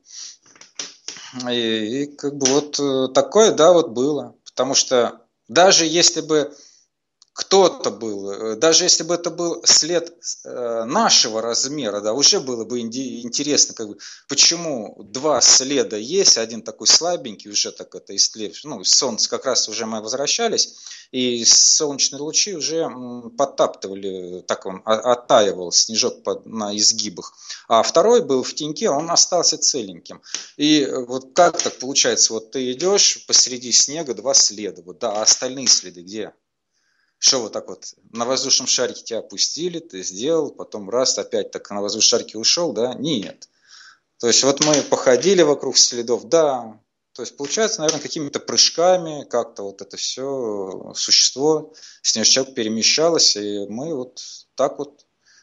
И как бы вот такое, да, вот было. Потому что даже если бы кто-то был, даже если бы это был след нашего размера, да, уже было бы интересно, как бы, почему 2 следа есть, один такой слабенький, уже так это истлевший, ну, солнце как раз уже мы возвращались, и солнечные лучи уже подтаптывали, так он оттаивал снежок на изгибах. А второй был в теньке, он остался целеньким. И вот как так получается, вот ты идешь посреди снега, 2 следа, вот, да, а остальные следы где? Что вот так вот на воздушном шарике тебя опустили, ты сделал, потом раз опять так на воздушном шарике ушел, да? Нет. То есть вот мы походили вокруг следов, да. То есть получается, наверное, какими-то прыжками как-то вот это все существо, снежок перемещалось, и мы вот так вот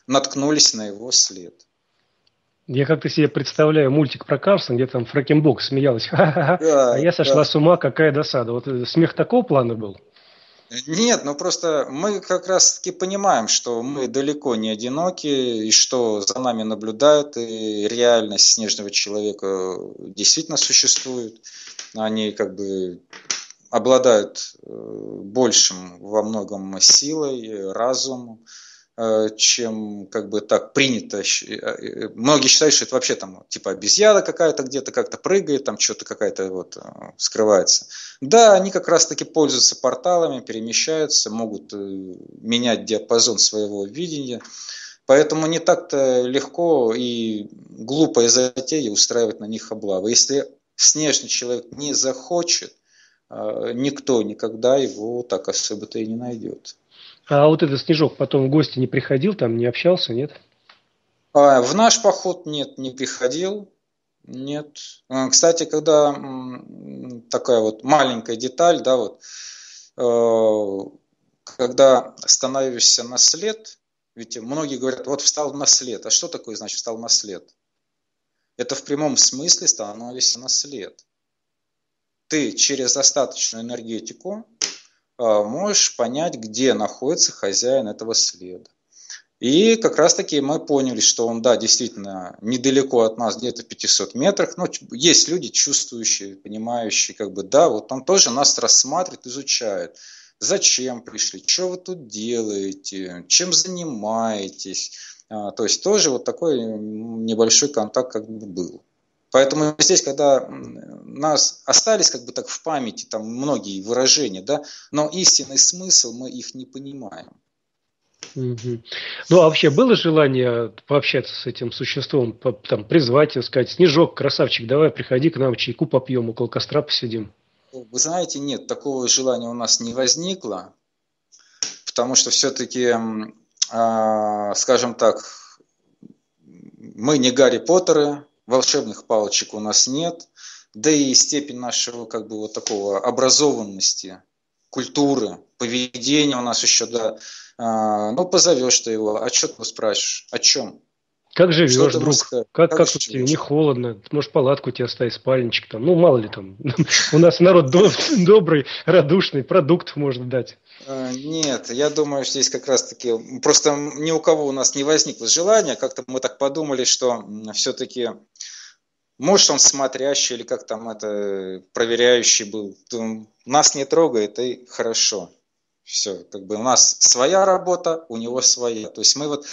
наткнулись на его след. Я как-то себе представляю мультик про Карлсона, где там Фрэкенбок смеялась. Ха-ха-ха. Да, А я сошла да. с ума, какая досада. Вот смех такого плана был? Нет, ну просто мы как раз-таки понимаем, что мы далеко не одиноки, и что за нами наблюдают, и реальность снежного человека действительно существует. Они как бы обладают большим во многом силой, разумом, чем как бы так принято. Многие считают, что это вообще там типа обезьяна какая-то где-то как-то прыгает, там что-то какая-то вот скрывается. Да, они как раз-таки пользуются порталами, перемещаются, могут менять диапазон своего видения. Поэтому не так-то легко и глупая затея устраивать на них облавы. Если снежный человек не захочет, никто никогда его так особо-то и не найдет. А вот этот Снежок потом в гости не приходил, там не общался, нет? В наш поход нет, не приходил. Нет. Кстати, когда такая вот маленькая деталь, да, вот, когда становишься на след, ведь многие говорят, вот встал на след. А что такое значит встал на след? Это в прямом смысле становишься на след. Ты через остаточную энергетику можешь понять, где находится хозяин этого следа. И как раз таки мы поняли, что он, да, действительно недалеко от нас, где-то в 500 метрах. Но есть люди, чувствующие, понимающие, как бы, да, вот он тоже нас рассматривает, изучает. Зачем пришли, что вы тут делаете, чем занимаетесь. То есть тоже вот такой небольшой контакт как бы был. Поэтому здесь, когда нас остались как бы так в памяти там многие выражения, да, но истинный смысл мы их не понимаем. Угу. Ну, а вообще было желание пообщаться с этим существом, там, призвать его, сказать: Снежок, красавчик, давай приходи к нам, чайку попьем, около костра посидим? Вы знаете, нет, такого желания у нас не возникло, потому что все-таки, скажем так, мы не Гарри Поттеры, волшебных палочек у нас нет, да и степень нашего как бы вот такого образованности, культуры, поведения у нас еще, да, ну позовешь ты его, а что ты спрашиваешь, о чем? Как живешь, Что ты друг? можешь Как тут тебе? Не холодно? Может, палатку тебе оставить, спальничек там? Ну, мало ли там. У нас народ добрый, радушный, продуктов можно дать. Нет, я думаю, что здесь как раз-таки просто ни у кого у нас не возникло желания, как-то мы так подумали, что все-таки, может, он смотрящий или как там это, проверяющий был, нас не трогает, и хорошо. Все, как бы у нас своя работа, у него своя. То есть мы вот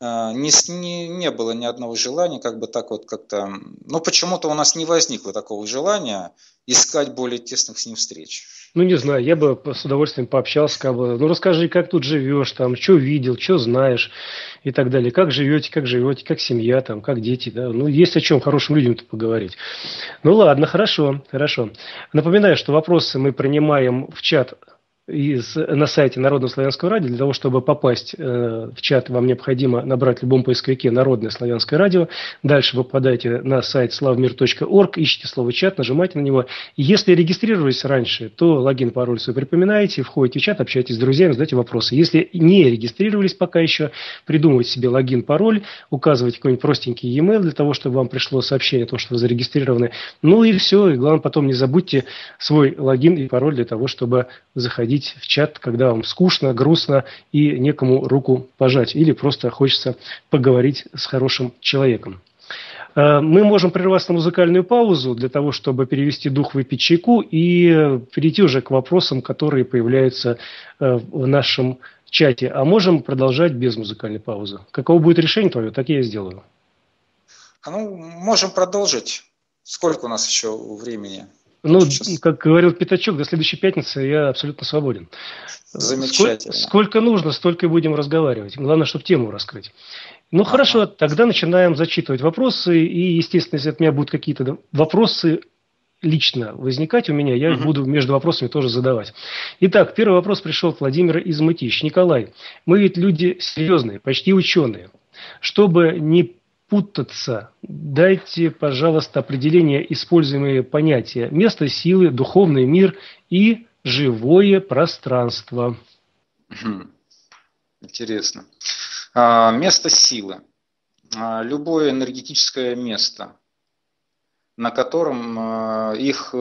не было ни одного желания, как бы так вот как-то, ну почему-то у нас не возникло такого желания искать более тесных с ним встреч. Ну, не знаю, я бы с удовольствием пообщался, как бы, ну, расскажи, как тут живешь, там, что видел, что знаешь и так далее, как живете, как семья, там, как дети, да, ну, есть о чем хорошим людям-то поговорить. Ну, ладно, хорошо. Напоминаю, что вопросы мы принимаем в чат на сайте Народного славянского радио. Для того, чтобы попасть в чат, вам необходимо набрать в любом поисковике «Народное славянское радио». Дальше вы попадаете на сайт slavmir.org, ищите слово «чат», нажимаете на него. И если регистрировались раньше, то логин, пароль свой припоминаете, входите в чат, общаетесь с друзьями, задаете вопросы. Если не регистрировались пока еще, придумывайте себе логин, пароль, указывайте какой-нибудь простенький e-mail для того, чтобы вам пришло сообщение о том, что вы зарегистрированы. Ну и все. И главное, потом не забудьте свой логин и пароль для того, чтобы заходить в чат, когда вам скучно, грустно и некому руку пожать, или просто хочется поговорить с хорошим человеком. Мы можем прерваться на музыкальную паузу для того, чтобы перевести дух, выпить чайку и перейти уже к вопросам, которые появляются в нашем чате. А можем продолжать без музыкальной паузы. Каково будет решение твое, так я и сделаю. Ну, можем продолжить. Сколько у нас еще времени? Ну, как говорил Пятачок, до следующей пятницы я абсолютно свободен. Замечательно. Сколько нужно, столько и будем разговаривать. Главное, чтобы тему раскрыть. Ну, хорошо, тогда начинаем зачитывать вопросы. И, естественно, если от меня будут какие-то вопросы лично возникать у меня, я буду между вопросами тоже задавать. Итак, первый вопрос пришел от Владимира из Мытищ. Николай, мы ведь люди серьезные, почти ученые. Чтобы не путаться, дайте, пожалуйста, определение используемые понятия: место силы, духовный мир и живое пространство. Интересно. Место силы. Любое энергетическое место, на котором их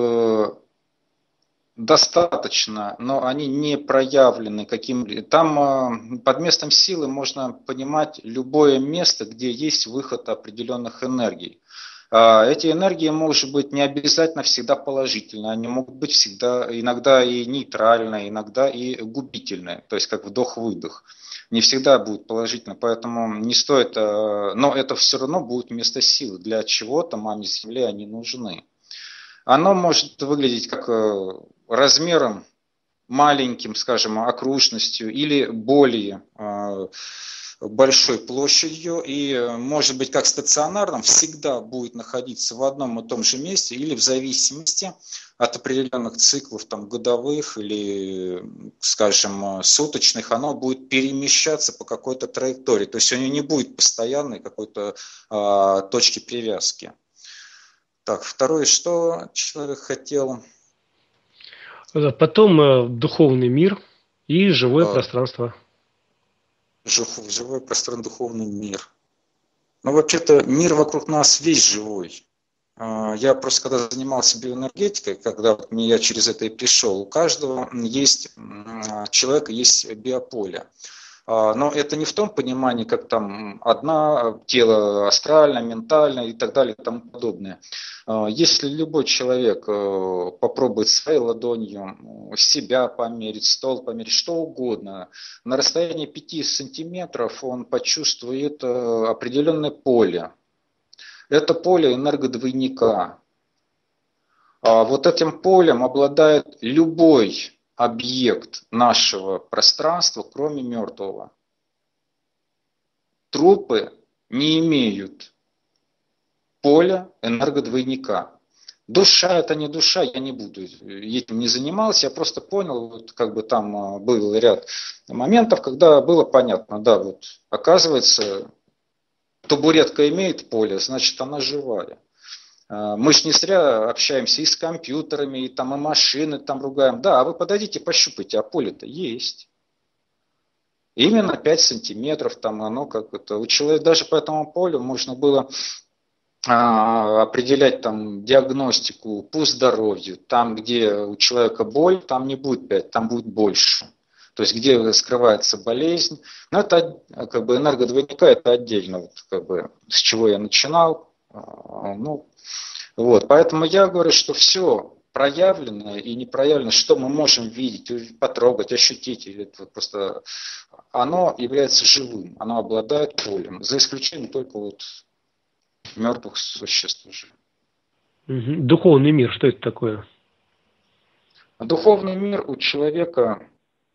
достаточно, но они не проявлены каким-либо. Там под местом силы можно понимать любое место, где есть выход определенных энергий. Эти энергии, может быть, не обязательно всегда положительные, они могут быть всегда, иногда и нейтральные, иногда и губительные, то есть как вдох-выдох. Не всегда будет положительно, поэтому не стоит, но это все равно будет место силы. Для чего-то маме Земле они нужны. Оно может выглядеть как размером маленьким, скажем, окружностью или более большой площадью и, может быть, как стационарным, всегда будет находиться в одном и том же месте или в зависимости от определенных циклов, там, годовых или, скажем, суточных, оно будет перемещаться по какой-то траектории. То есть у него не будет постоянной какой-то точки привязки. Так, второе, что человек хотел? Потом духовный мир и живое пространство. Живой пространство, духовный мир. Ну, вообще-то мир вокруг нас весь живой. Я просто когда занимался биоэнергетикой, когда я через это и пришел, у каждого есть, человека есть биополе. Но это не в том понимании, как там одна тело астральное, ментальное и так далее и тому подобное. Если любой человек попробует своей ладонью себя померить, стол померить, что угодно, на расстоянии 5 сантиметров он почувствует определенное поле. Это поле энергодвойника. Вот этим полем обладает любой объект нашего пространства, кроме мертвого. Трупы не имеют поля энергодвойника. Душа это не душа, я не буду этим не занимался, я просто понял, вот как бы там был ряд моментов, когда было понятно, да, вот оказывается, табуретка имеет поле, значит она живая. Мы ж не зря общаемся и с компьютерами, и там и машины там ругаем. Да, а вы подойдите, пощупайте, а поле-то есть. Именно 5 сантиметров там оно как это. У человека даже по этому полю можно было определять там диагностику по здоровью. Там, где у человека боль, там не будет 5, там будет больше. То есть, где скрывается болезнь. Но это как бы энергодвойника, это отдельно, вот, как бы, с чего я начинал. Ну, вот, поэтому я говорю, что все проявленное и непроявленное, что мы можем видеть, потрогать, ощутить, это просто, оно является живым, оно обладает полем, за исключением только вот мертвых существ уже. Духовный мир, что это такое? Духовный мир у человека,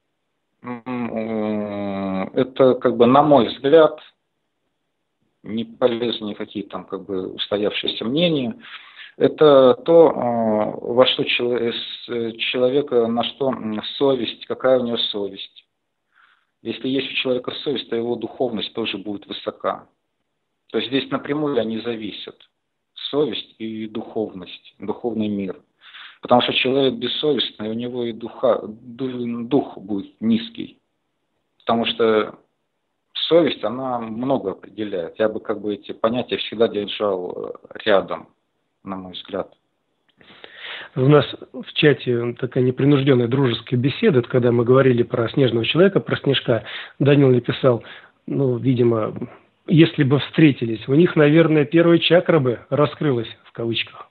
это как бы, на мой взгляд, не полезны никакие там как бы устоявшиеся мнения. Это то, во что человека, на что совесть, какая у него совесть. Если есть у человека совесть, то его духовность тоже будет высока. То есть здесь напрямую они зависят. Совесть и духовность, духовный мир. Потому что человек бессовестный, у него и дух будет низкий. Потому что совесть, она много определяет. Я бы как бы эти понятия всегда держал рядом, на мой взгляд. У нас в чате такая непринужденная дружеская беседа, это когда мы говорили про снежного человека, про снежка. Данил написал, ну, видимо, если бы встретились, у них, наверное, первая чакра бы раскрылась, в кавычках.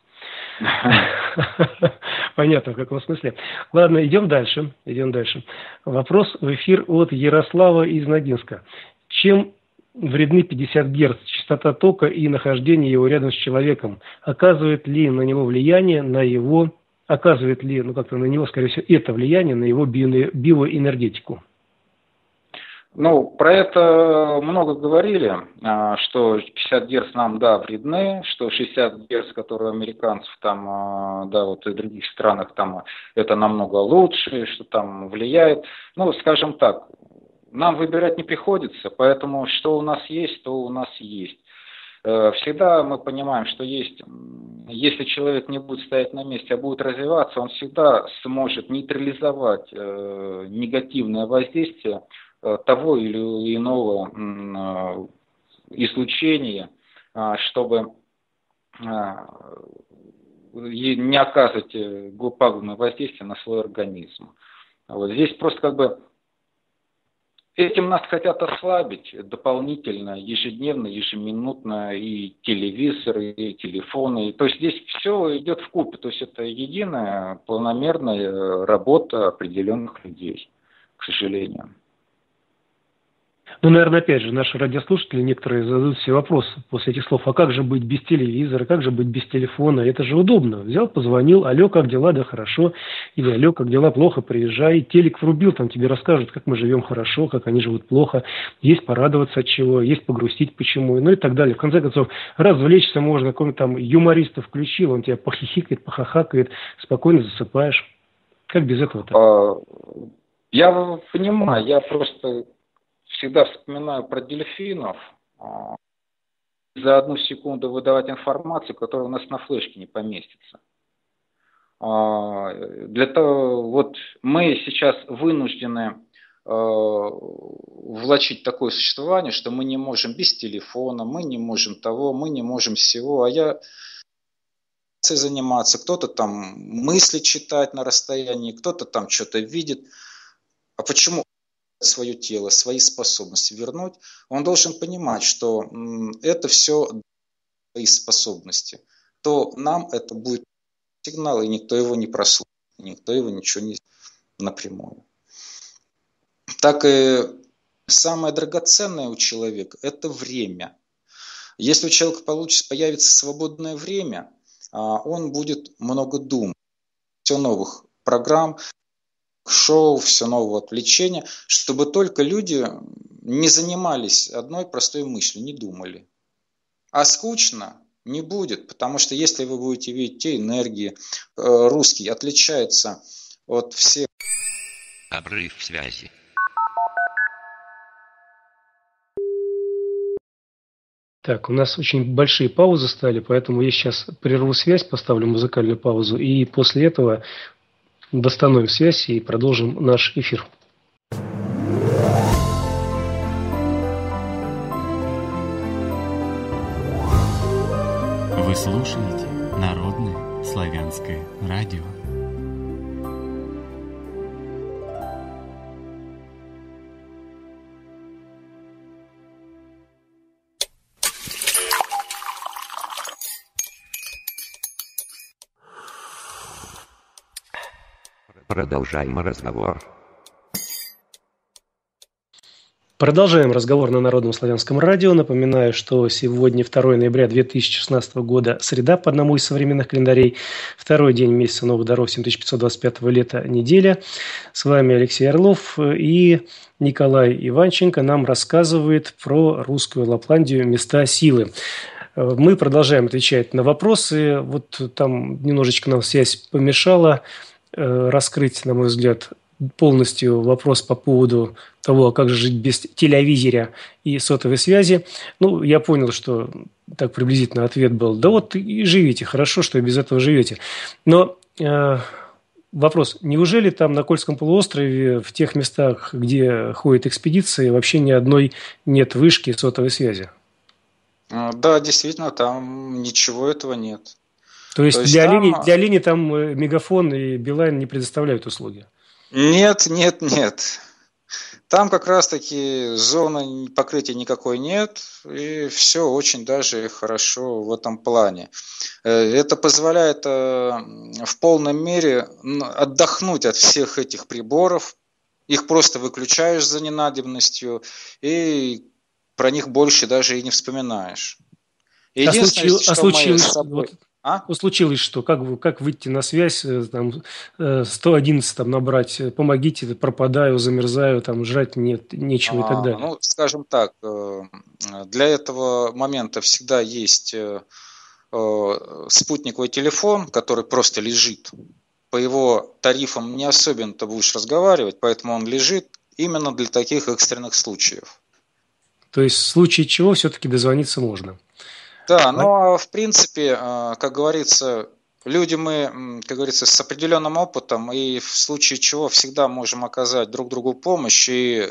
Понятно, в каком смысле. Ладно, идем дальше. Вопрос в эфир от Ярослава из Ногинска. Чем вредны 50 Гц, частота тока и нахождение его рядом с человеком? Оказывает ли на него влияние, скорее всего, это влияние на его биоэнергетику? Ну, про это много говорили, что 50 Гц нам, да, вредны, что 60 Гц, которые у американцев там, да, вот и в других странах там, это намного лучше, что там влияет. Ну, скажем так, нам выбирать не приходится, поэтому что у нас есть, то у нас есть. Всегда мы понимаем, что если человек не будет стоять на месте, а будет развиваться, он всегда сможет нейтрализовать негативное воздействие того или иного излучения, чтобы не оказывать пагубное воздействие на свой организм. Вот здесь просто как бы этим нас хотят ослабить дополнительно, ежедневно, ежеминутно и телевизоры, и телефоны. То есть здесь все идет вкупе. То есть это единая планомерная работа определенных людей, к сожалению. Ну, наверное, опять же, наши радиослушатели некоторые задают себе вопрос после этих слов: а как же быть без телевизора, как же быть без телефона? Это же удобно. Взял, позвонил: алло, как дела? Да хорошо. Или алло, как дела? Плохо, приезжай. Телек врубил, там тебе расскажут, как мы живем хорошо, как они живут плохо. Есть порадоваться от чего, есть погрустить почему, ну и так далее. В конце концов, развлечься можно, какого-нибудь там юмориста включил, он тебя похихикает, похахакает, спокойно засыпаешь. Как без этого-то? Я понимаю, я просто всегда вспоминаю про дельфинов. За 1 секунду выдавать информацию, которая у нас на флешке не поместится. Для того, вот мы сейчас вынуждены влачить такое существование, что мы не можем без телефона, мы не можем того, мы не можем всего. А я заниматься, кто-то там мысли читать на расстоянии, кто-то там что-то видит. А почему свое тело, свои способности вернуть? Он должен понимать, что это все свои способности. То нам это будет сигнал, и никто его не прослушает, никто его ничего не напрямую. Так и самое драгоценное у человека – это время. Если у человека появится свободное время, он будет много думать. Все новых программ, шоу, все нового отвлечения, чтобы только люди не занимались одной простой мыслью, не думали. А скучно не будет, потому что если вы будете видеть те энергии, русский отличается от всех. Обрыв связи. Так, у нас очень большие паузы стали, поэтому я сейчас прерву связь, поставлю музыкальную паузу, и после этого достановим связь и продолжим наш эфир. Вы слушаете Народное славянское радио. Продолжаем разговор. Продолжаем разговор на Народном славянском радио. Напоминаю, что сегодня 2 ноября 2016 года, среда по одному из современных календарей, второй день месяца новых даров 7525 лета, неделя. С вами Алексей Орлов, и Николай Иванченко нам рассказывает про русскую Лапландию, места силы. Мы продолжаем отвечать на вопросы. Вот там немножечко нам связь помешала раскрыть, на мой взгляд, полностью вопрос по поводу того, как же жить без телевизора и сотовой связи. Ну, я понял, что так приблизительно ответ был: да вот и живите, хорошо, что и без этого живете. Но вопрос: неужели там на Кольском полуострове, в тех местах, где ходят экспедиции, вообще ни одной нет вышки сотовой связи? Да, действительно, там ничего этого нет. То есть для линий там Мегафон и Билайн не предоставляют услуги? Нет. Там как раз-таки зоны покрытия никакой нет, и все очень даже хорошо в этом плане. Это позволяет в полной мере отдохнуть от всех этих приборов. Их просто выключаешь за ненадобностью, и про них больше даже и не вспоминаешь. Случилось что? Как выйти на связь, там, 111 там, набрать, помогите, пропадаю, замерзаю, там, жрать нет, нечего и так далее? Ну, скажем так, для этого момента всегда есть спутниковый телефон, который просто лежит. По его тарифам не особенно-то будешь разговаривать, поэтому он лежит именно для таких экстренных случаев. То есть в случае чего все-таки дозвониться можно? Да, но в принципе, как говорится, люди мы, как говорится, с определенным опытом, и в случае чего всегда можем оказать друг другу помощь, и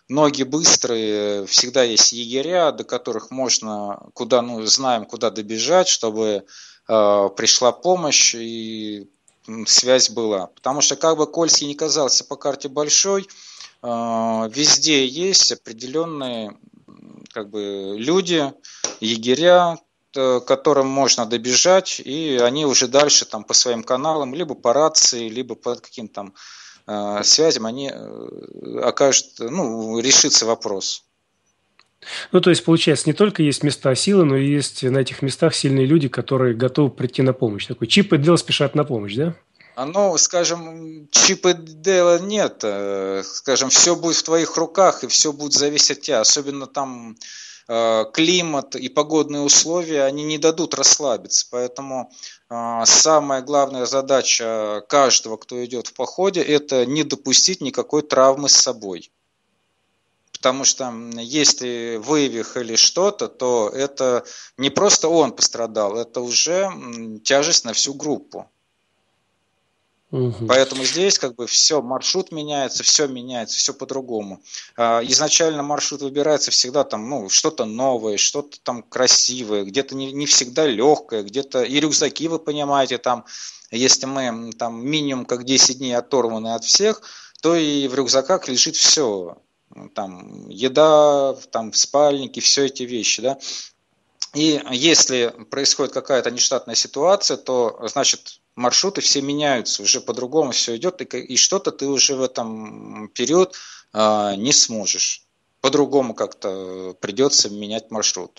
ноги быстрые, всегда есть егеря, до которых можно, куда, знаем, куда добежать, чтобы пришла помощь и связь была. Потому что как бы Кольский не казался по карте большой, везде есть определенные как бы люди, егеря, к которым можно добежать, и они уже дальше там по своим каналам, либо по рации, либо по каким-то там связям, они окажут, решится вопрос. То есть, получается, не только есть места силы, но и есть на этих местах сильные люди, которые готовы прийти на помощь. Такой Чип и Дейл спешат на помощь, да? Скажем, Чип и Дейла нет. Скажем, все будет в твоих руках, и все будет зависеть от тебя. Особенно там климат и погодные условия, они не дадут расслабиться. Поэтому самая главная задача каждого, кто идет в походе, это не допустить никакой травмы с собой. Потому что если вывих или что-то, то это не просто он пострадал, это уже тяжесть на всю группу. Поэтому здесь как бы все, маршрут меняется, все по-другому. Изначально маршрут выбирается всегда там, что-то новое, что-то там красивое, где-то не всегда легкое, где-то и рюкзаки, вы понимаете, там, если мы там минимум как 10 дней оторваны от всех, то и в рюкзаках лежит все. Там еда, там спальники, все эти вещи, да. И если происходит какая-то нештатная ситуация, то, значит, маршруты все меняются, уже по-другому все идет, и что-то ты уже в этом период не сможешь. По-другому как-то придется менять маршрут.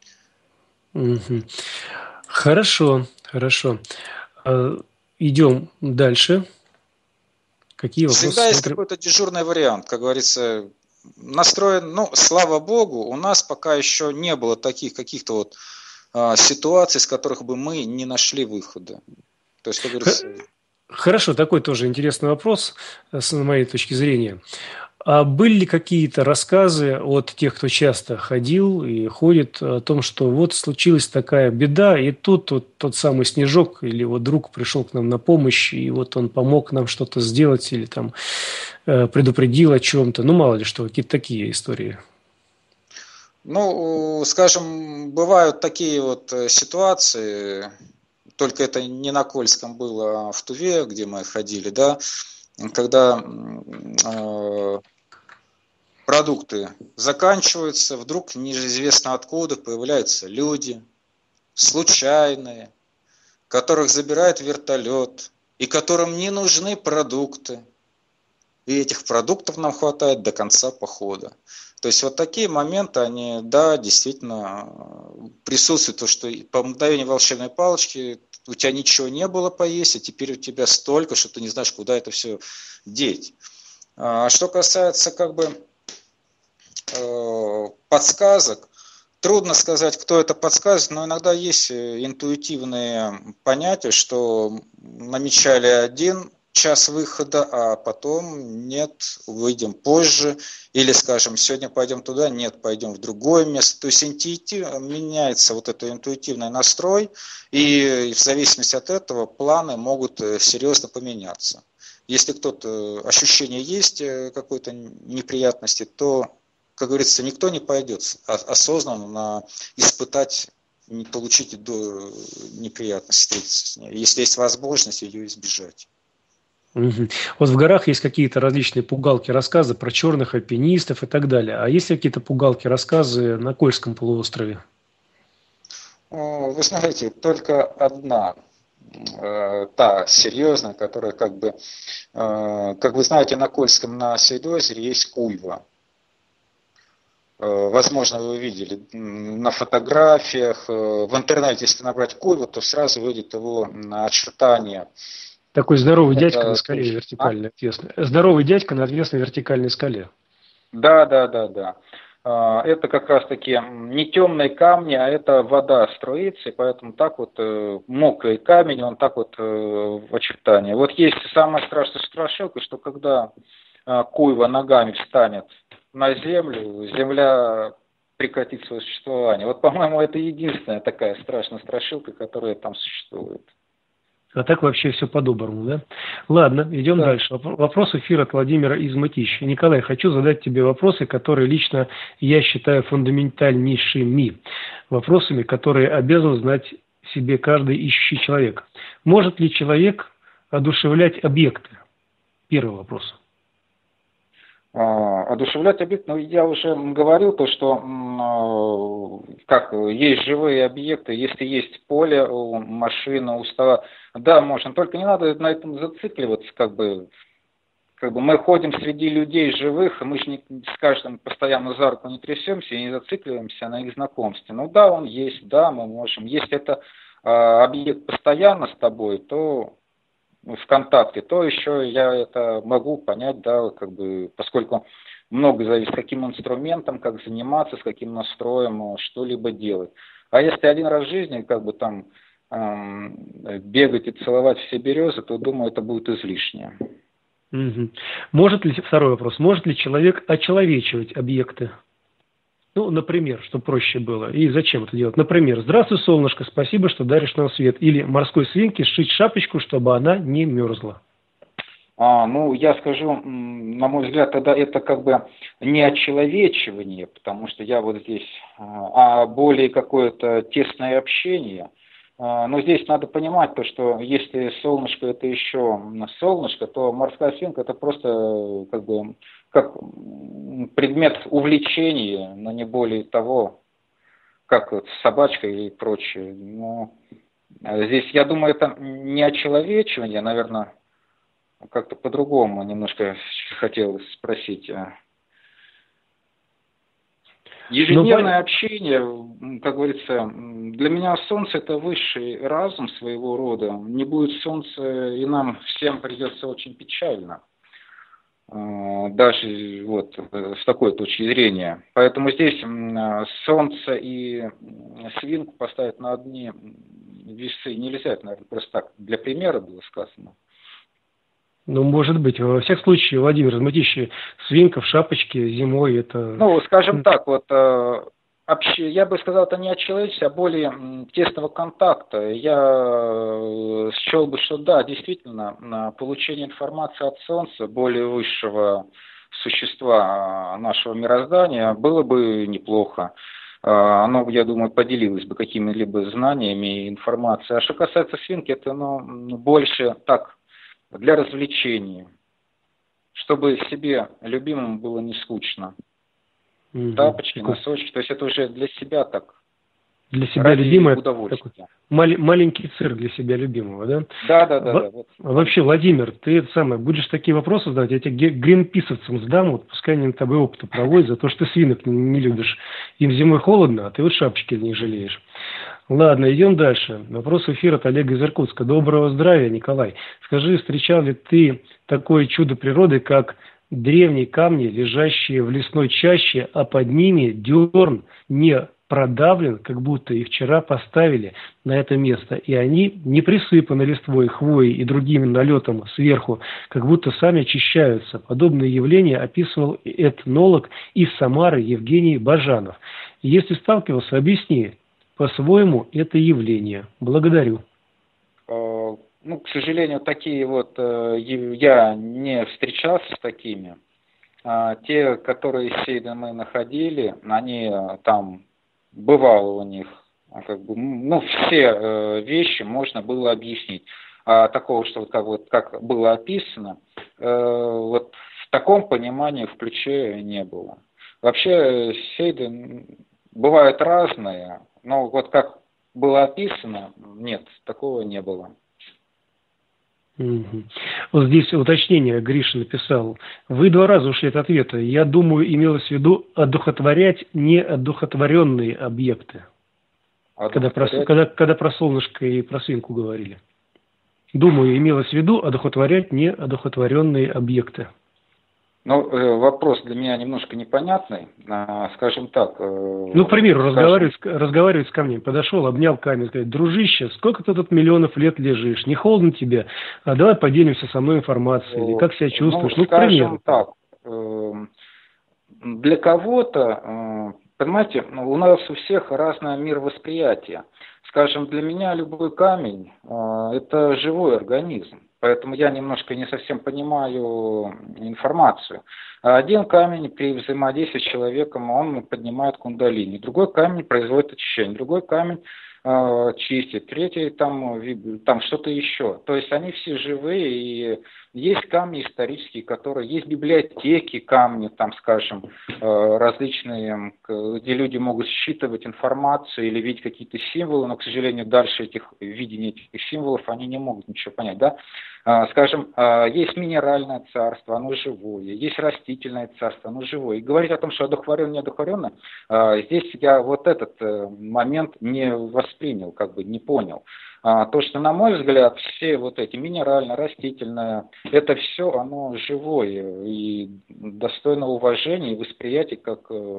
Хорошо. Идем дальше. Какие вопросы? Всегда есть какой-то дежурный вариант, как говорится, настроен, слава богу, у нас пока еще не было таких каких-то вот ситуаций, из которых бы мы не нашли выхода. То есть, как говорится... Хорошо, такой тоже интересный вопрос с моей точки зрения. А были ли какие-то рассказы от тех, кто часто ходил и ходит, о том, что вот случилась такая беда, и тут вот тот самый Снежок или вот друг пришел к нам на помощь, и вот он помог нам что-то сделать или там предупредил о чем-то, мало ли что, какие-то такие истории? Скажем, бывают такие вот ситуации, только это не на Кольском было, а в Туве, где мы ходили, да, когда продукты заканчиваются, вдруг неизвестно откуда появляются люди, случайные, которых забирает вертолет, и которым не нужны продукты. И этих продуктов нам хватает до конца похода. То есть вот такие моменты, они, да, действительно присутствуют, то, что по мгновению волшебной палочки у тебя ничего не было поесть, а теперь у тебя столько, что ты не знаешь, куда это все деть. Что касается как бы подсказок, трудно сказать, кто это подсказывает, но иногда есть интуитивные понятия, что намечали один час выхода, а потом нет, выйдем позже, или, скажем, сегодня пойдем туда, нет, пойдем в другое место. То есть интуитивно меняется вот этот интуитивный настрой, и в зависимости от этого планы могут серьезно поменяться. Если кто-то, ощущение есть какой-то неприятности, то, как говорится, никто не пойдет осознанно испытать, не получить до неприятности, встретиться с ней, если есть возможность ее избежать. Вот в горах есть какие-то различные пугалки, рассказы про черных альпинистов и так далее. А есть ли какие-то пугалки, рассказы на Кольском полуострове? Вы смотрите, только одна, та серьезная, которая как бы, как вы знаете, на Кольском, на Сейдозере есть Куйва. Возможно, вы видели на фотографиях, в интернете, если набрать Куйву, то сразу выйдет его очертания. Такой здоровый дядька на скале вертикальной, отвесной. Здоровый дядька на отвесной вертикальной скале. Да. Это как раз-таки не темные камни, а это вода струится, и поэтому так вот мокрый камень, он так вот в очертании. Вот есть самая страшная страшилка, что когда Куйва ногами встанет на землю, земля прекратит свое существование. Вот, по-моему, это единственная такая страшная страшилка, которая там существует. А так вообще все по-доброму, да? Ладно, идем дальше. Вопрос эфира от Владимира из Мытищи. Николай, хочу задать тебе вопросы, которые лично я считаю фундаментальнейшими. Вопросами, которые обязан знать себе каждый ищущий человек. Может ли человек одушевлять объекты? Первый вопрос. Одушевлять объект, я уже говорил то, что как есть живые объекты, если есть поле, машина, у стола, да, можно, только не надо на этом зацикливаться, как бы мы ходим среди людей живых, и мы же с каждым постоянно за руку не трясемся и не зацикливаемся на их знакомстве. Ну да, он есть, да, мы можем. Если это объект постоянно с тобой, то в контакте, то еще я это могу понять, да, поскольку много зависит, каким инструментом, как заниматься, с каким настроем, что-либо делать. А если один раз в жизни, бегать и целовать все березы, то, думаю, это будет излишнее. Угу. Второй вопрос, может ли человек очеловечивать объекты? Ну, например, чтобы проще было. И зачем это делать? Например, здравствуй, солнышко, спасибо, что даришь нам свет. Или морской свинке сшить шапочку, чтобы она не мерзла. Я скажу, на мой взгляд, тогда это не очеловечивание, потому что я вот здесь, а более какое-то тесное общение. Но здесь надо понимать то, что если солнышко это еще солнышко, то морская свинка это просто как предмет увлечения, но не более того, как собачка и прочее. Но здесь, я думаю, это не очеловечивание, наверное, как-то по-другому немножко хотел спросить. Ежедневное общение, как говорится, для меня солнце это высший разум своего рода. Не будет солнца, и нам всем придется очень печально. Даже вот с такой точки зрения. Поэтому здесь солнце и свинку поставить на одни весы нельзя. Это, наверное, просто так для примера было сказано. Ну, может быть. Во всяком случае, Владимир, смотрите, свинка в шапочке зимой это... Скажем так, я бы сказал, это не от человечества, а более тесного контакта. Я счел бы, что да, действительно, на получение информации от Солнца, более высшего существа нашего мироздания, было бы неплохо. Оно, я думаю, поделилось бы какими-либо знаниями и информацией. А что касается свинки, это больше так, для развлечения, чтобы себе любимому было не скучно. Тапочки, носочки, то есть это уже для себя так. Для себя любимое, маленький цирк для себя любимого, да? Да. Вообще, Владимир, ты будешь такие вопросы задавать, я тебе гринписовцам сдам, пускай они над тобой опыт проводят за то, что ты свинок не любишь. Им зимой холодно, а ты шапочки не жалеешь. Ладно, идем дальше. Вопрос эфира от Олега из Иркутска. Доброго здравия, Николай. Скажи, встречал ли ты такое чудо природы, как древние камни, лежащие в лесной чаще, а под ними дерн не продавлен, как будто их вчера поставили на это место, и они не присыпаны листвой, хвоей и другим налетом сверху, как будто сами очищаются. Подобное явление описывал этнолог из Самары Евгений Бажанов. Если сталкивался, объясни по-своему это явление. Благодарю. К сожалению, такие я не встречался с такими. Те, которые сейды мы находили, они там бывало у них, все вещи можно было объяснить. А такого, что как было описано, в таком понимании в ключе не было. Вообще сейды бывают разные, но как было описано, нет, такого не было. Угу. Вот здесь уточнение Гриша написал. Вы 2 раза ушли от ответа. Я думаю, имелось в виду одухотворять неодухотворенные объекты. Когда про солнышко и про свинку говорили. Думаю, имелось в виду одухотворять неодухотворенные объекты. Вопрос для меня немножко непонятный, скажем так. К примеру, разговаривать с камнем, подошел, обнял камень, сказать: дружище, сколько ты тут миллионов лет лежишь, не холодно тебе, а давай поделимся со мной информацией, или как себя чувствуешь, к примеру. Так, для кого-то, понимаете, у нас у всех разное мировосприятие. Скажем, для меня любой камень это живой организм. Поэтому я немножко не совсем понимаю информацию. Один камень при взаимодействии с человеком, он поднимает кундалини. Другой камень производит очищение. Другой камень чистит. Третий там что-то еще. То есть они все живые. И есть камни исторические, которые... Есть библиотеки, камни, там, скажем, различные, где люди могут считывать информацию или видеть какие-то символы, но, к сожалению, дальше видения этих символов они не могут ничего понять, да? Скажем, есть минеральное царство, оно живое, есть растительное царство, оно живое. И говорить о том, что одухотворенно, неодухотворенно, здесь я вот этот момент не воспринял, как бы не понял. То, что, на мой взгляд, все вот эти минеральное, растительное, это все, оно живое и достойно уважения и восприятия как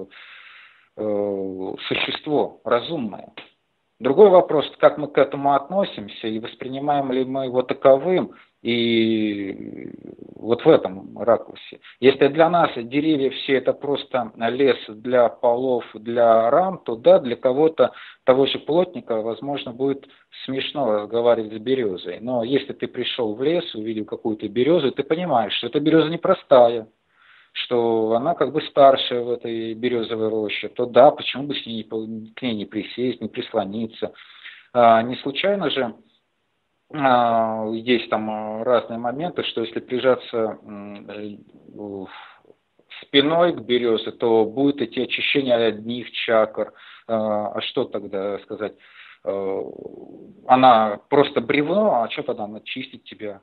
существо разумное. Другой вопрос, как мы к этому относимся и воспринимаем ли мы его таковым, и вот в этом ракурсе. Если для нас деревья все это просто лес для полов, для рам, то да, для кого-то, того же плотника, возможно, будет смешно разговаривать с березой. Но если ты пришел в лес, увидел какую-то березу, ты понимаешь, что эта береза непростая, что она как бы старшая в этой березовой роще, то да, почему бы к ней не присесть, не прислониться. Не случайно же есть там разные моменты, что если прижаться спиной к березе, то будет идти очищение одних чакр. А что тогда сказать? Она просто бревно, а что тогда она чистит тебя?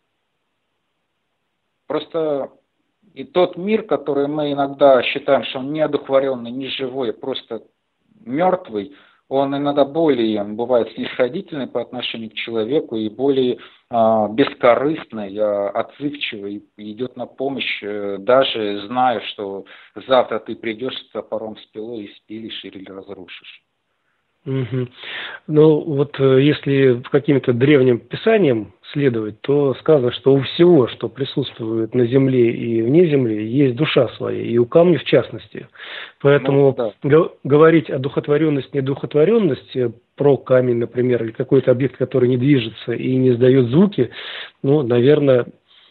Просто и тот мир, который мы иногда считаем, что он неодухотворенный, не живой, просто мертвый, он иногда более бывает снисходительный по отношению к человеку и более бескорыстный, отзывчивый, идет на помощь, даже зная, что завтра ты придешь с топором, с пилой и спилишь или разрушишь. Угу. Ну, вот если каким-то древним писаниям следовать, то сказано, что у всего, что присутствует на земле и вне земли, есть душа своя, и у камня в частности. Поэтому говорить о духотворенности, недухотворенности про камень, например, или какой-то объект, который не движется и не издает звуки, ну, наверное,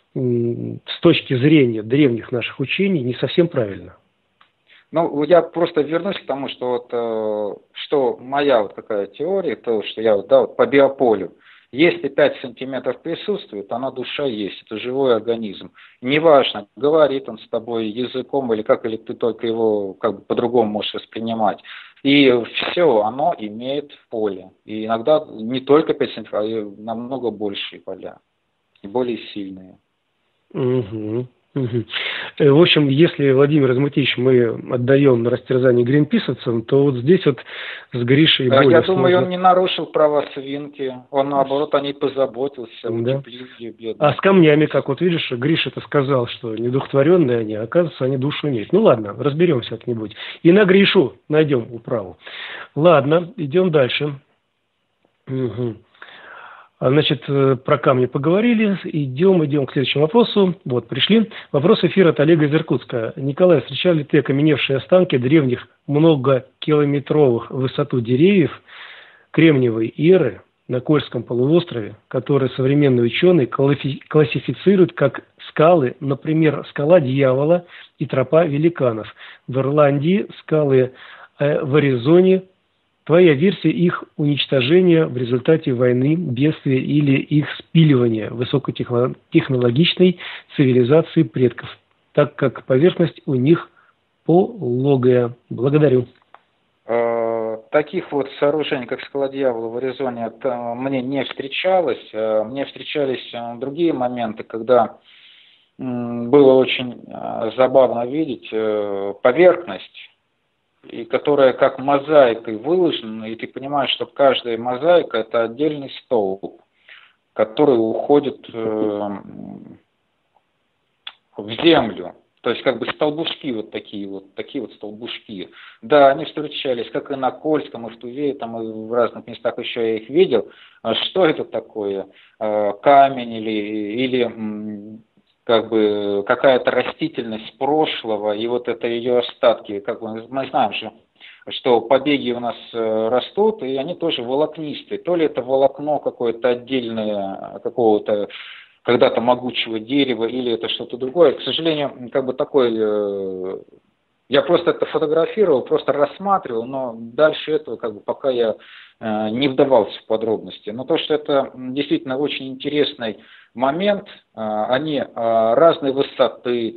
с точки зрения древних наших учений не совсем правильно. Ну, я просто вернусь к тому, что вот, что моя вот такая теория, то, что я вот по биополю, если 5 сантиметров присутствует, она душа есть, это живой организм. Неважно, говорит он с тобой языком или как, или ты только его как бы по-другому можешь воспринимать. И все, оно имеет поле. И иногда не только 5 сантиметров, а и намного большие поля, и более сильные. Угу. Угу. В общем, если, Владимир Изматьевич, мы отдаем на растерзание гринписовцам, то вот здесь вот с Гришей более я сложно. думаю, он не нарушил права свинки, он наоборот о ней позаботился, да. А с камнями, как вот видишь, Гриша-то сказал, что недухотворенные они, а оказывается, они душу имеют. Ну ладно, разберемся как-нибудь. И на Гришу найдем управу. Ладно, идем дальше. Угу. Значит, про камни поговорили, идем к следующему вопросу. Вот, пришли. Вопрос эфира от Олега из Иркутска. Николай, встречал ли ты окаменевшие останки древних многокилометровых в высоту деревьев кремниевой эры на Кольском полуострове, которые современные ученые классифицируют как скалы, например, скала Дьявола и тропа великанов. В Ирландии скалы в Аризоне. Твоя версия их уничтожения в результате войны, бедствия или их спиливания высокотехнологичной цивилизации предков, так как поверхность у них пологая. Благодарю. Таких вот сооружений, как скала Дьявола в Аризоне, мне не встречалось. Мне встречались другие моменты, когда было очень забавно видеть поверхность, и которая как мозаикой выложена, и ты понимаешь, что каждая мозаика – это отдельный столб, который уходит в землю. То есть как бы столбушки вот такие вот столбушки. Да, они встречались, как и на Кольском, и в Туве, там и в разных местах еще я их видел. Что это такое? Камень или как бы какая-то растительность прошлого, и вот это ее остатки, как мы знаем же, что побеги у нас растут, и они тоже волокнистые. То ли это волокно какое-то отдельное, какого-то когда-то могучего дерева, или это что-то другое. К сожалению, как бы такой... Я просто это фотографировал, просто рассматривал, но дальше этого как бы пока я не вдавался в подробности. Но то, что это действительно очень интересный момент, они разной высоты,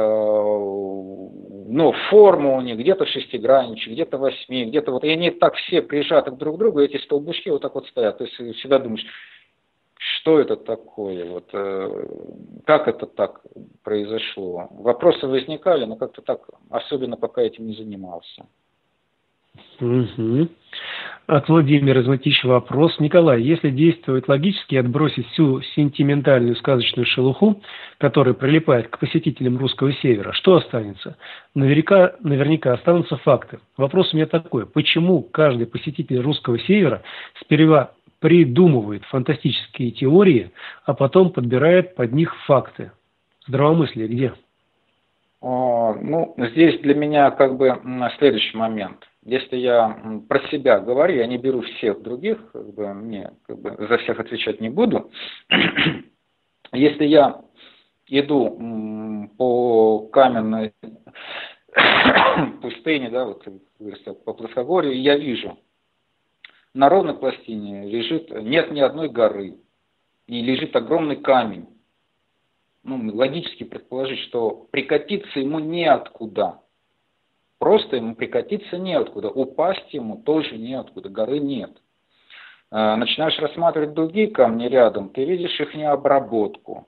ну, форма у них где-то шестигранничек, где-то 8, где-то вот, и они так все прижаты друг к другу, эти столбушки вот так вот стоят. То есть всегда думаешь, что это такое, вот, как это так произошло. Вопросы возникали, но как-то так, особенно пока этим не занимался. Угу. От Владимира из Мытища вопрос. Николай, если действовать логически и отбросить всю сентиментальную сказочную шелуху, которая прилипает к посетителям русского севера, что останется? Наверняка останутся факты. Вопрос у меня такой. Почему каждый посетитель русского севера сперва придумывает фантастические теории, а потом подбирает под них факты? Здравомыслие где? Ну, здесь для меня как бы следующий момент. Если я про себя говорю, я не беру всех других, как бы, мне как бы за всех отвечать не буду. Если я иду по каменной пустыне, да, вот по плоскогорью, я вижу, на ровной пластине нет ни одной горы, и лежит огромный камень. Ну, логически предположить, что прикатиться ему неоткуда. Просто ему прикатиться неоткуда. Упасть ему тоже неоткуда. Горы нет. Начинаешь рассматривать другие камни рядом, ты видишь их необработку.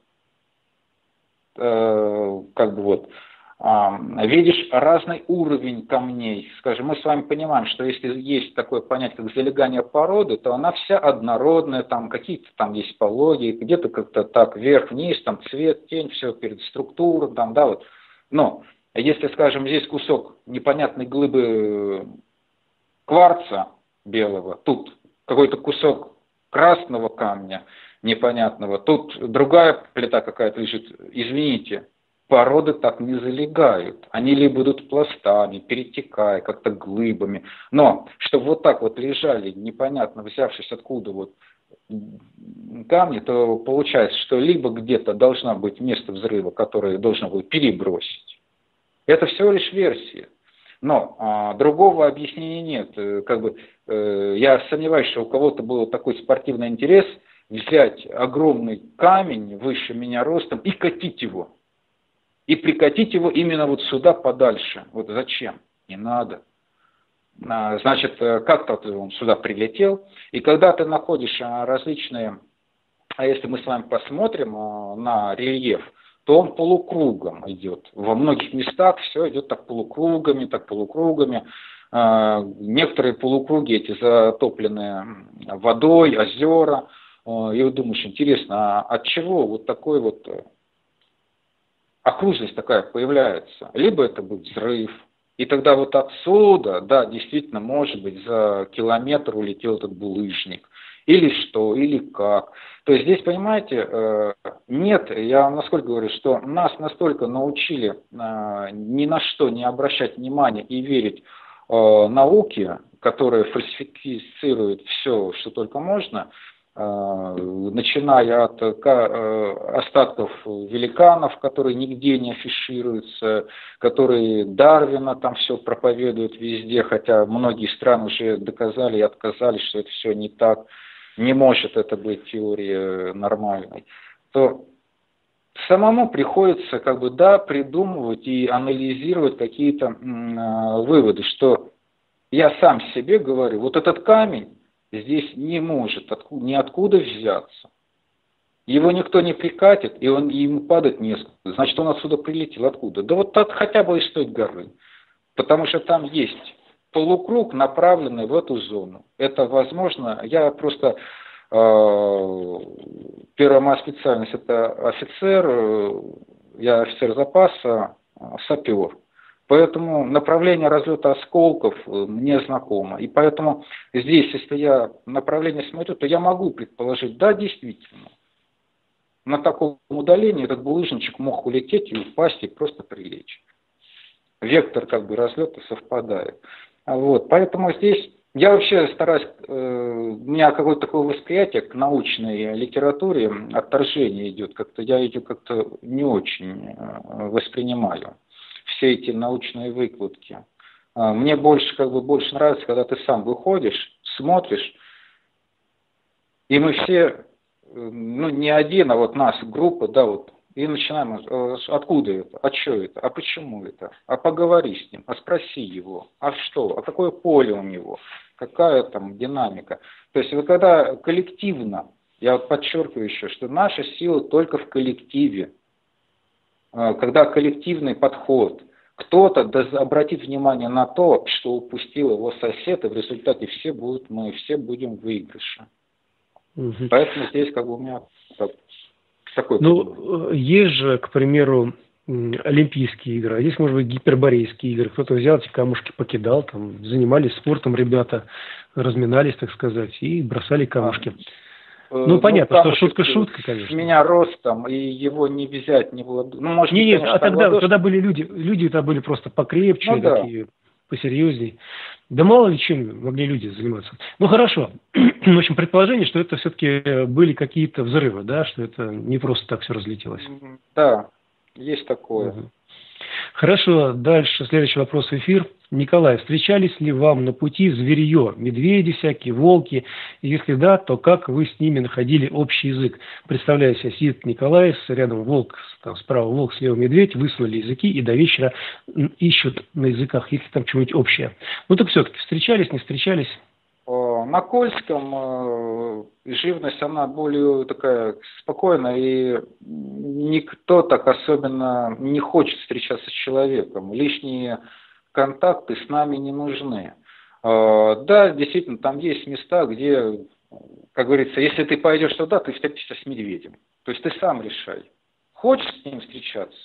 Как бы вот. Видишь разный уровень камней. Скажем, мы с вами понимаем, что если есть такое понятие, как залегание породы, то она вся однородная, там какие-то там есть пологи, где-то как-то так вверх-вниз, там цвет, тень, все перед структурой, там, да, вот. Но если, скажем, здесь кусок непонятной глыбы кварца белого, тут какой-то кусок красного камня непонятного, тут другая плита какая-то лежит, извините, породы так не залегают. Они либо идут пластами, перетекая, как-то глыбами. Но, чтобы вот так вот лежали, непонятно взявшись откуда вот камни, то получается, что либо где-то должно быть место взрыва, которое должно будет перебросить. Это всего лишь версия. Но другого объяснения нет. Как бы, я сомневаюсь, что у кого-то был такой спортивный интерес взять огромный камень выше меня ростом и катить его. И прикатить его именно вот сюда подальше. Вот зачем? Не надо. Значит, как-то он сюда прилетел. И когда ты находишь различные, а если мы с вами посмотрим на рельеф, то он полукругом идет. Во многих местах все идет так полукругами, так полукругами. Некоторые полукруги эти затоплены водой, озера. И вот думаешь, интересно, а от чего вот такой вот окружность такая появляется? Либо это будет взрыв, и тогда вот отсюда, да, действительно, может быть, за километр улетел этот булыжник. Или что, или как. То есть здесь, понимаете, нет, я вам насколько говорю, что нас настолько научили ни на что не обращать внимания и верить науке, которая фальсифицирует все, что только можно, начиная от остатков великанов, которые нигде не афишируются, которые Дарвина там все проповедуют везде, хотя многие страны уже доказали и отказались, что это все не так, не может это быть теорией нормальной, то самому приходится как бы, да, придумывать и анализировать какие-то выводы, что я сам себе говорю, вот этот камень здесь не может ниоткуда взяться. Его никто не прикатит, и ему падать несколько. Значит, он отсюда прилетел. Откуда? Да вот так хотя бы из той горы. Потому что там есть полукруг, направленный в эту зону. Это возможно. Я просто... первая моя специальность – это офицер. Я офицер запаса, сапер. Поэтому направление разлета осколков мне знакомо. И поэтому здесь, если я направление смотрю, то я могу предположить, да, действительно, на таком удалении этот булыжничек мог улететь и упасть, и просто прилечь. Вектор как бы разлета совпадает. Вот, поэтому здесь я вообще стараюсь, у меня какое-то такое восприятие к научной литературе, отторжение идет, как-то я ее как-то не очень воспринимаю, все эти научные выкладки. Мне больше нравится, когда ты сам выходишь, смотришь, и мы все, ну не один, а вот нас, группа, да, вот, и начинаем, откуда это, а что это, а почему это, а поговори с ним, а спроси его, а что, а какое поле у него, какая там динамика. То есть вот когда коллективно, я вот подчеркиваю еще, что наша сила только в коллективе, когда коллективный подход, кто-то обратит внимание на то, что упустил его сосед, и в результате мы все будем в выигрыше. Угу. Поэтому здесь как бы у меня такой понимание. Есть же, к примеру, Олимпийские игры, а здесь, может быть, гиперборейские игры. Кто-то взял эти камушки, покидал, там, занимались спортом ребята, разминались, так сказать, и бросали камушки. Понятно, что шутка, конечно. У меня ростом, и его не взять не было. Ну, может быть, нет, конечно, тогда были люди-то были просто покрепче, такие, посерьезней. Да мало ли чем могли люди заниматься. Ну, хорошо. В общем, предположение, что это все-таки были какие-то взрывы, да, что это не просто так все разлетелось. Да, есть такое. Угу. Хорошо, дальше следующий вопрос в эфир. Николай, встречались ли вам на пути зверье, медведи всякие, волки? И если да, то как вы с ними находили общий язык? Представляю себе, сидит Николай, рядом волк, там справа волк, слева медведь, высунули языки и до вечера ищут на языках, если там что-нибудь общее. Ну так все-таки встречались, не встречались? На Кольском живность, она более такая спокойная, и никто так особенно не хочет встречаться с человеком. Лишние контакты с нами не нужны. Да, действительно, там есть места, где, как говорится, если ты пойдешь туда, ты встретишься с медведем. То есть ты сам решай, хочешь с ним встречаться,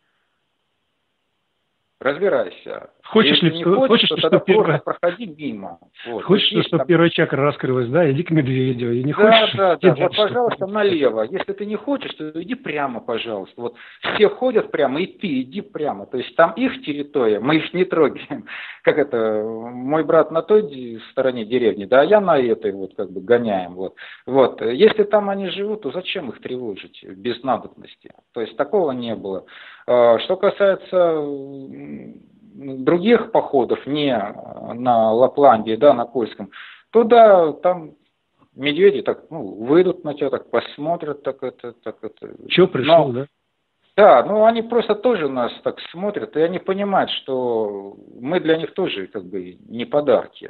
разбирайся. Хочешь ли, тогда просто проходи мимо. Вот. Хочешь, чтобы первая чакра раскрылась, да? Иди к медведю. И не да, хочешь, да. Вот, пожалуйста, налево. Если ты не хочешь, то иди прямо, пожалуйста. Вот все ходят прямо, и ты иди прямо. То есть там их территория, мы их не трогаем. Как это, мой брат на той стороне деревни, да, а я на этой вот как бы гоняем. Вот. Если там они живут, то зачем их тревожить без надобности? То есть такого не было. Что касается других походов, не на Лапландии, да, на Кольском, то да, там медведи так, выйдут на тебя, так посмотрят, так это. Чё пришел, да? Да, они просто тоже нас так смотрят, и они понимают, что мы для них тоже как бы не подарки.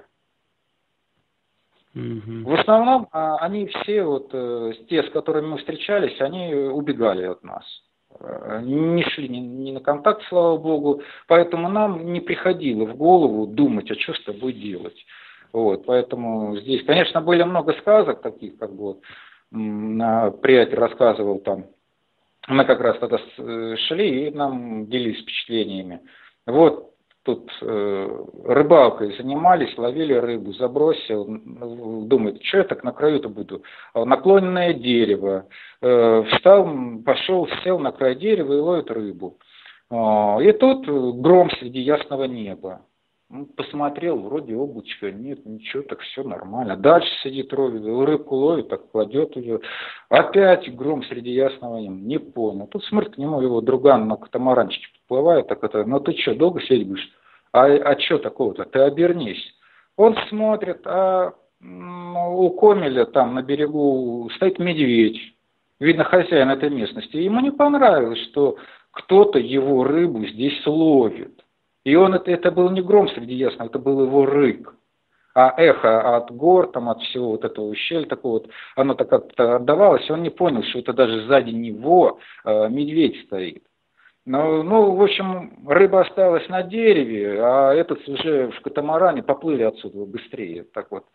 В основном они все, те, с которыми мы встречались, они убегали от нас. Не шли ни на контакт, слава богу, поэтому нам не приходило в голову думать, а что с тобой делать. Вот, поэтому здесь, конечно, были много сказок таких, как бы приятель рассказывал там, мы как раз тогда шли и нам делились впечатлениями. Вот тут рыбалкой занимались, ловили рыбу, забросил, думает, что я так на краю-то буду? Наклоненное дерево. Встал, пошел, сел на край дерева и ловит рыбу. И тут гром среди ясного неба. Посмотрел, вроде облачко, нет, ничего, так все нормально. Дальше сидит, рыбку ловит, так кладет ее. Опять гром среди ясного неба, не понял. Тут смотрит к нему его друган на катамаранчике подплывает, так это, ты что, долго сидеть будешь? А что такого-то, ты обернись. Он смотрит, а у Комеля там на берегу стоит медведь. Видно, хозяин этой местности. Ему не понравилось, что кто-то его рыбу здесь ловит. И это был не гром среди ясного, это был его рык. А эхо от гор, там, от всего вот этого ущелья, такого вот, оно так как-то отдавалось, и он не понял, что это даже сзади него медведь стоит. В общем, рыба осталась на дереве, а этот уже в катамаране поплыли отсюда быстрее. Так вот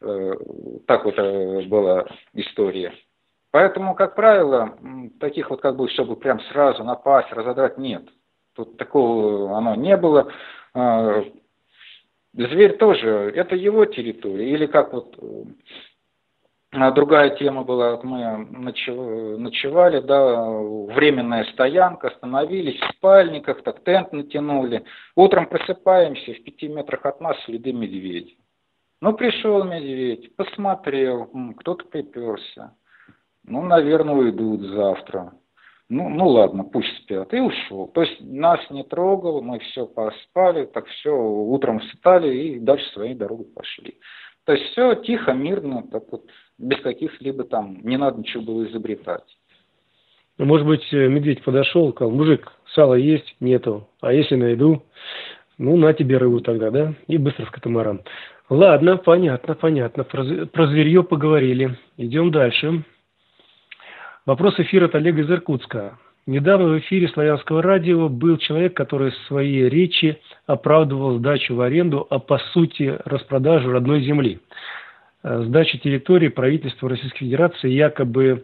была история. Поэтому, как правило, таких вот, как бы, чтобы прям сразу напасть, разодрать, нет. Тут такого оно не было. Зверь тоже, это его территория. Или как вот Другая тема была, вот мы ночевали, да, временная стоянка, остановились в спальниках, так тент натянули. Утром просыпаемся, в 5 метрах от нас следы медведя. Ну, пришел медведь, посмотрел, кто-то приперся. Ну, наверное, уйдут завтра. Ну ладно, пусть спят. И ушел. То есть нас не трогал, мы все поспали, так все, утром встали и дальше своей дорогой пошли. То есть все тихо, мирно, так вот, без каких-либо там, не надо ничего было изобретать. Ну, может быть, медведь подошел, сказал: мужик, сало есть? Нету. А если найду? Ну, на тебе рыбу тогда, да? И быстро в катамаран. Ладно, понятно. Про зверье поговорили. Идем дальше. Вопрос эфира от Олега из Иркутска. Недавно в эфире Славянского радио был человек, который в своей речи оправдывал сдачу в аренду, а по сути распродажу родной земли. Сдача территории правительства Российской Федерации якобы,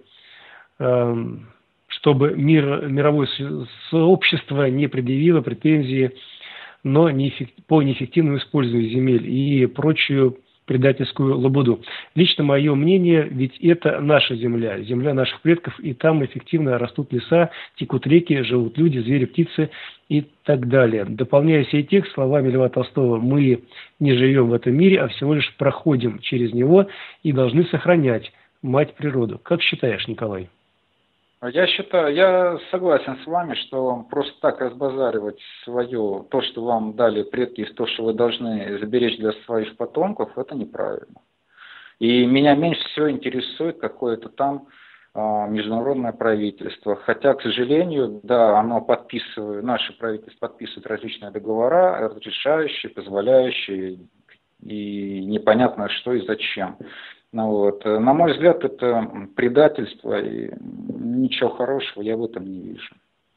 чтобы мировое сообщество не предъявило претензии по неэффективному использованию земель и прочую предательскую лабуду. Лично мое мнение, ведь это наша земля, земля наших предков, и там эффективно растут леса, текут реки, живут люди, звери, птицы и так далее. Дополняя сей текст словами Льва Толстого: мы не живем в этом мире, а всего лишь проходим через него и должны сохранять мать природу. Как считаешь, Николай? Я согласен с вами, что просто так разбазаривать свое, то, что вам дали предки, то, что вы должны заберечь для своих потомков, это неправильно. И меня меньше всего интересует какое-то там международное правительство. Хотя, к сожалению, да, наше правительство подписывает различные договора, разрешающие, позволяющие, и непонятно что и зачем. На мой взгляд, это предательство, и ничего хорошего я в этом не вижу.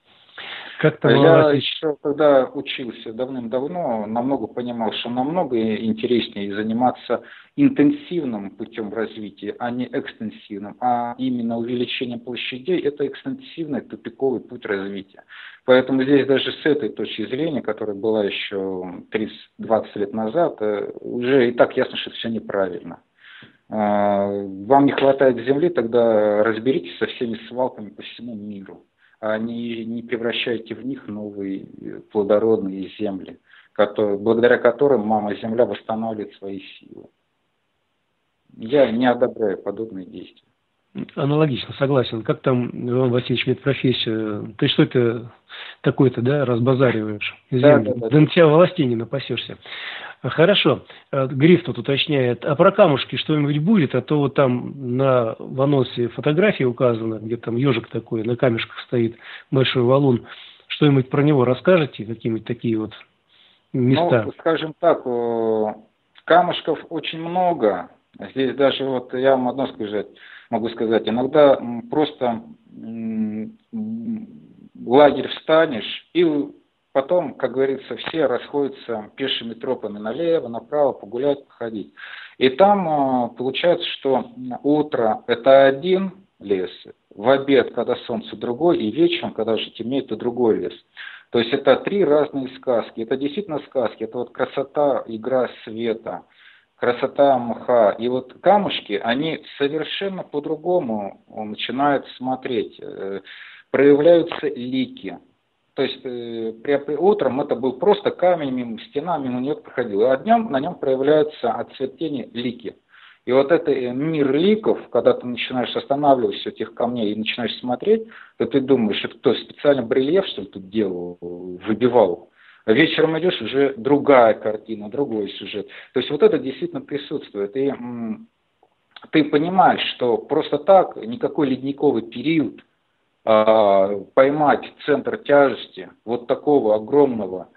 Я еще, когда учился давным-давно, намного понимал, что намного интереснее заниматься интенсивным путем развития, а не экстенсивным, а именно увеличением площадей. Это экстенсивный тупиковый путь развития. Поэтому здесь даже с этой точки зрения, которая была еще 30-20 лет назад, уже и так ясно, что это все неправильно. Вам не хватает земли, тогда разберитесь со всеми свалками по всему миру, а не превращайте в них новые плодородные земли, благодаря которым мама-земля восстанавливает свои силы. Я не одобряю подобные действия. Аналогично, согласен. Как там Иван Васильевич медпрофессия? Ты что это такое-то, да, разбазариваешь землю? Да на тебя властей не напасешься. Хорошо. Гриф тут уточняет. А про камушки что-нибудь будет? А то вот там в анонсе фотографии указано, где там ежик такой на камешках стоит, большой валун. Что-нибудь про него расскажете? Какие-нибудь такие вот места? Ну, скажем так, камушков очень много. Здесь даже вот я вам одно могу сказать. Иногда просто лагерь встанешь и потом, как говорится, все расходятся пешими тропами налево, направо, погулять, походить. И там получается, что утро – это один лес, в обед, когда солнце, другой, и вечером, когда уже темнеет, это другой лес. То есть это 3 разные сказки. Это действительно сказки. Это вот красота, игра света, красота мха. И вот камушки, они совершенно по-другому начинают смотреть. Проявляются лики. То есть утром это был просто камень, мимо стена, мимо нее проходил. А днем на нем проявляются от цветения лики. И вот это мир ликов, когда ты начинаешь останавливаться у этих камней и начинаешь смотреть, то ты думаешь, это кто, специально барельеф, что ли, тут делал, выбивал. А вечером идешь, уже другая картина, другой сюжет. То есть вот это действительно присутствует. И ты понимаешь, что просто так никакой ледниковый период поймать центр тяжести вот такого огромного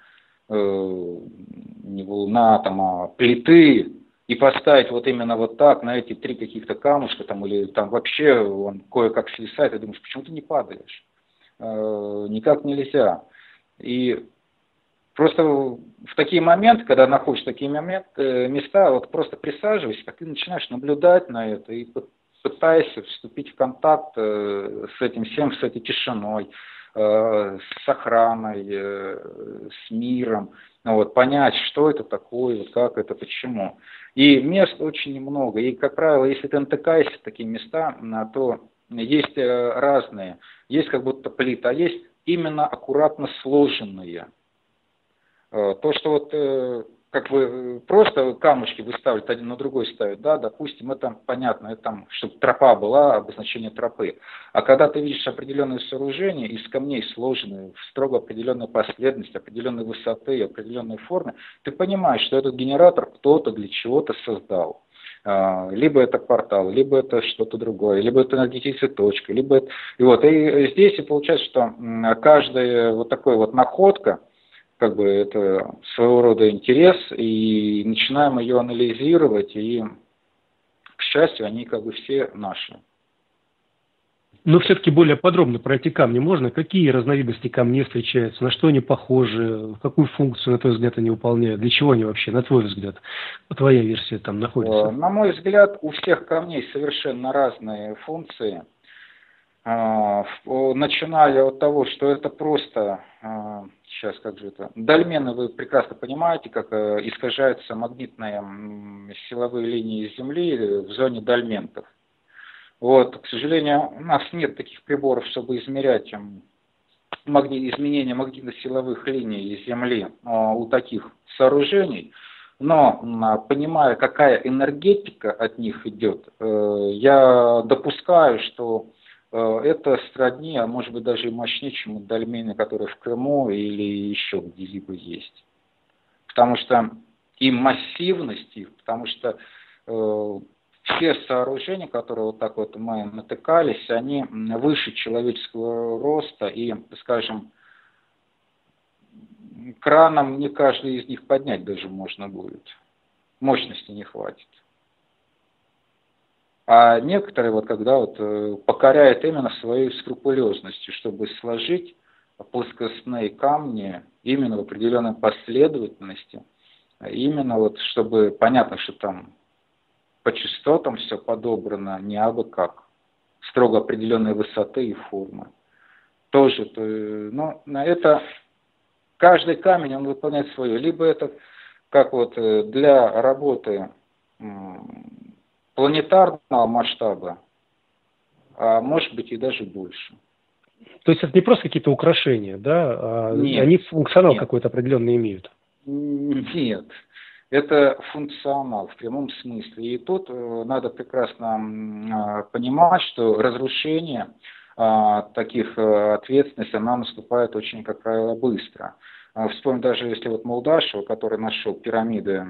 не валуна, там, плиты и поставить вот именно вот так на эти 3 каких-то камушка там, или там вообще он кое-как свисает, и думаешь, почему ты не падаешь? Никак нельзя. И просто в такие моменты, когда находишь такие места, вот просто присаживайся, так и начинаешь наблюдать на это и пытаясь вступить в контакт с этим всем, с этой тишиной, с охраной, с миром. Вот, понять, что это такое, вот как это, почему. И мест очень много. И, как правило, если ты натыкаешься в такие места, то есть разные. Есть как будто плиты, а есть именно аккуратно сложенные. То, что вот как бы просто камушки выставляют, один на другой ставят, да, допустим, это понятно, это там, чтобы тропа была, обозначение тропы. А когда ты видишь определенные сооружения из камней сложенные в строго определенной последовательности, определенной высоты, определенной формы, ты понимаешь, что этот генератор кто-то для чего-то создал. Либо это портал, либо это что-то другое, либо это энергетическая точка, либо это... И здесь и получается, что каждая вот такая вот находка, как бы это своего рода интерес, и начинаем ее анализировать, и, к счастью, они как бы все наши. Но все-таки более подробно про эти камни можно? Какие разновидности камней встречаются? На что они похожи? Какую функцию, на твой взгляд, они выполняют? Для чего они вообще, на твой взгляд? Твоя версия там находится. На мой взгляд, у всех камней совершенно разные функции. Начиная от того, что это просто, сейчас как же это, дольмены, вы прекрасно понимаете, как искажаются магнитные силовые линии Земли в зоне дольментов. Вот, к сожалению, у нас нет таких приборов, чтобы измерять изменения магнитно-силовых линий Земли у таких сооружений. Но, понимая, какая энергетика от них идет, я допускаю, что это сродни, а может быть даже и мощнее, чем дольмены, которые в Крыму или еще где-либо есть. Потому что и массивность их, потому что все сооружения, которые вот так вот мы натыкались, они выше человеческого роста, и, скажем, краном не каждый из них поднять даже можно будет. Мощности не хватит. А некоторые, вот когда вот покоряют именно своей скрупулезностью, чтобы сложить плоскостные камни именно в определенной последовательности, именно вот чтобы понятно, что там по частотам все подобрано не абы как, строго определенной высоты и формы. Тоже, но это каждый камень, он выполняет свое. Либо это как вот для работы планетарного масштаба, а может быть и даже больше. То есть это не просто какие-то украшения, да? Нет, они функционал какой-то определенный имеют? Нет, это функционал в прямом смысле. И тут надо прекрасно понимать, что разрушение таких ответственностей, она наступает очень, как правило, быстро. Вспомним даже, если вот Молдашева, который нашел пирамиды,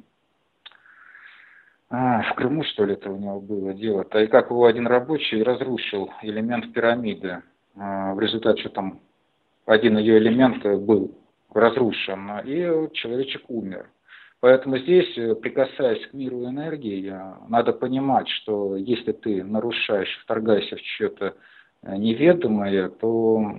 в Крыму, что ли, это у него было дело, и как его один рабочий разрушил элемент пирамиды. В результате, что там один ее элемент был разрушен, и человечек умер. Поэтому здесь, прикасаясь к миру энергии, надо понимать, что если ты нарушаешь, вторгаешься в что-то неведомое, то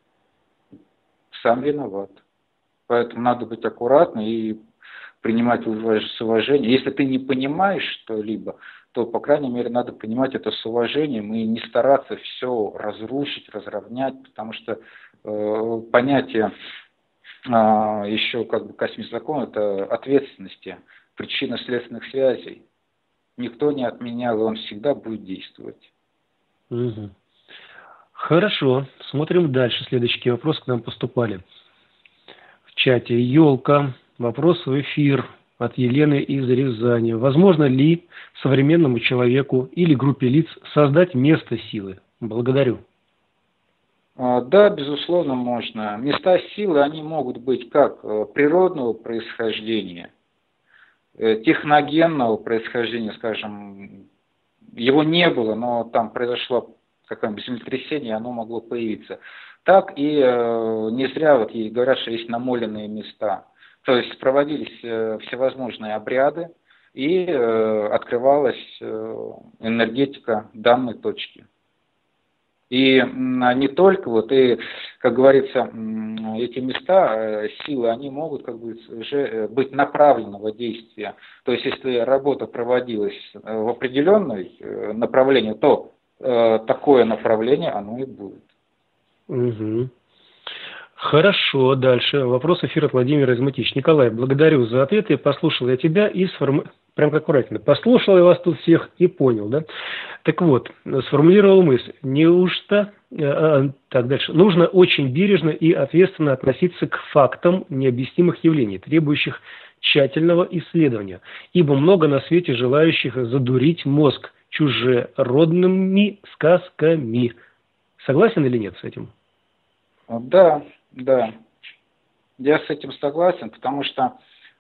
сам виноват. Поэтому надо быть аккуратным и принимать с уважением. Если ты не понимаешь что-либо, то, по крайней мере, надо понимать это с уважением и не стараться все разрушить, разровнять, потому что понятие еще как бы космический закон, это ответственности, причинно-следственных связей. Никто не отменял, и он всегда будет действовать. Угу. Хорошо, смотрим дальше. Следующие вопросы к нам поступали в чате. Елка. Вопрос в эфир от Елены из Рязани. Возможно ли современному человеку или группе лиц создать место силы? Благодарю. Да, безусловно, можно. Места силы, они могут быть как природного происхождения, техногенного происхождения, скажем, его не было, но там произошло какое-нибудь землетрясение, оно могло появиться. Так и не зря вот и говорят, что есть намоленные места. То есть проводились всевозможные обряды, и открывалась энергетика данной точки. И не только, вот, и, как говорится, эти места, силы, они могут как бы уже быть направленного действия. То есть, если работа проводилась в определенное направление, то такое направление оно и будет. Угу. Хорошо, дальше. Вопрос эфира от Владимира Изматич. Николай, благодарю за ответы. Послушал я тебя и прям аккуратно. Послушал я вас тут всех и понял, да? Так вот, сформулировал мысль. Неужто, так дальше, нужно очень бережно и ответственно относиться к фактам необъяснимых явлений, требующих тщательного исследования, ибо много на свете желающих задурить мозг чужеродными сказками. Согласен или нет с этим? Да, да. Я с этим согласен, потому что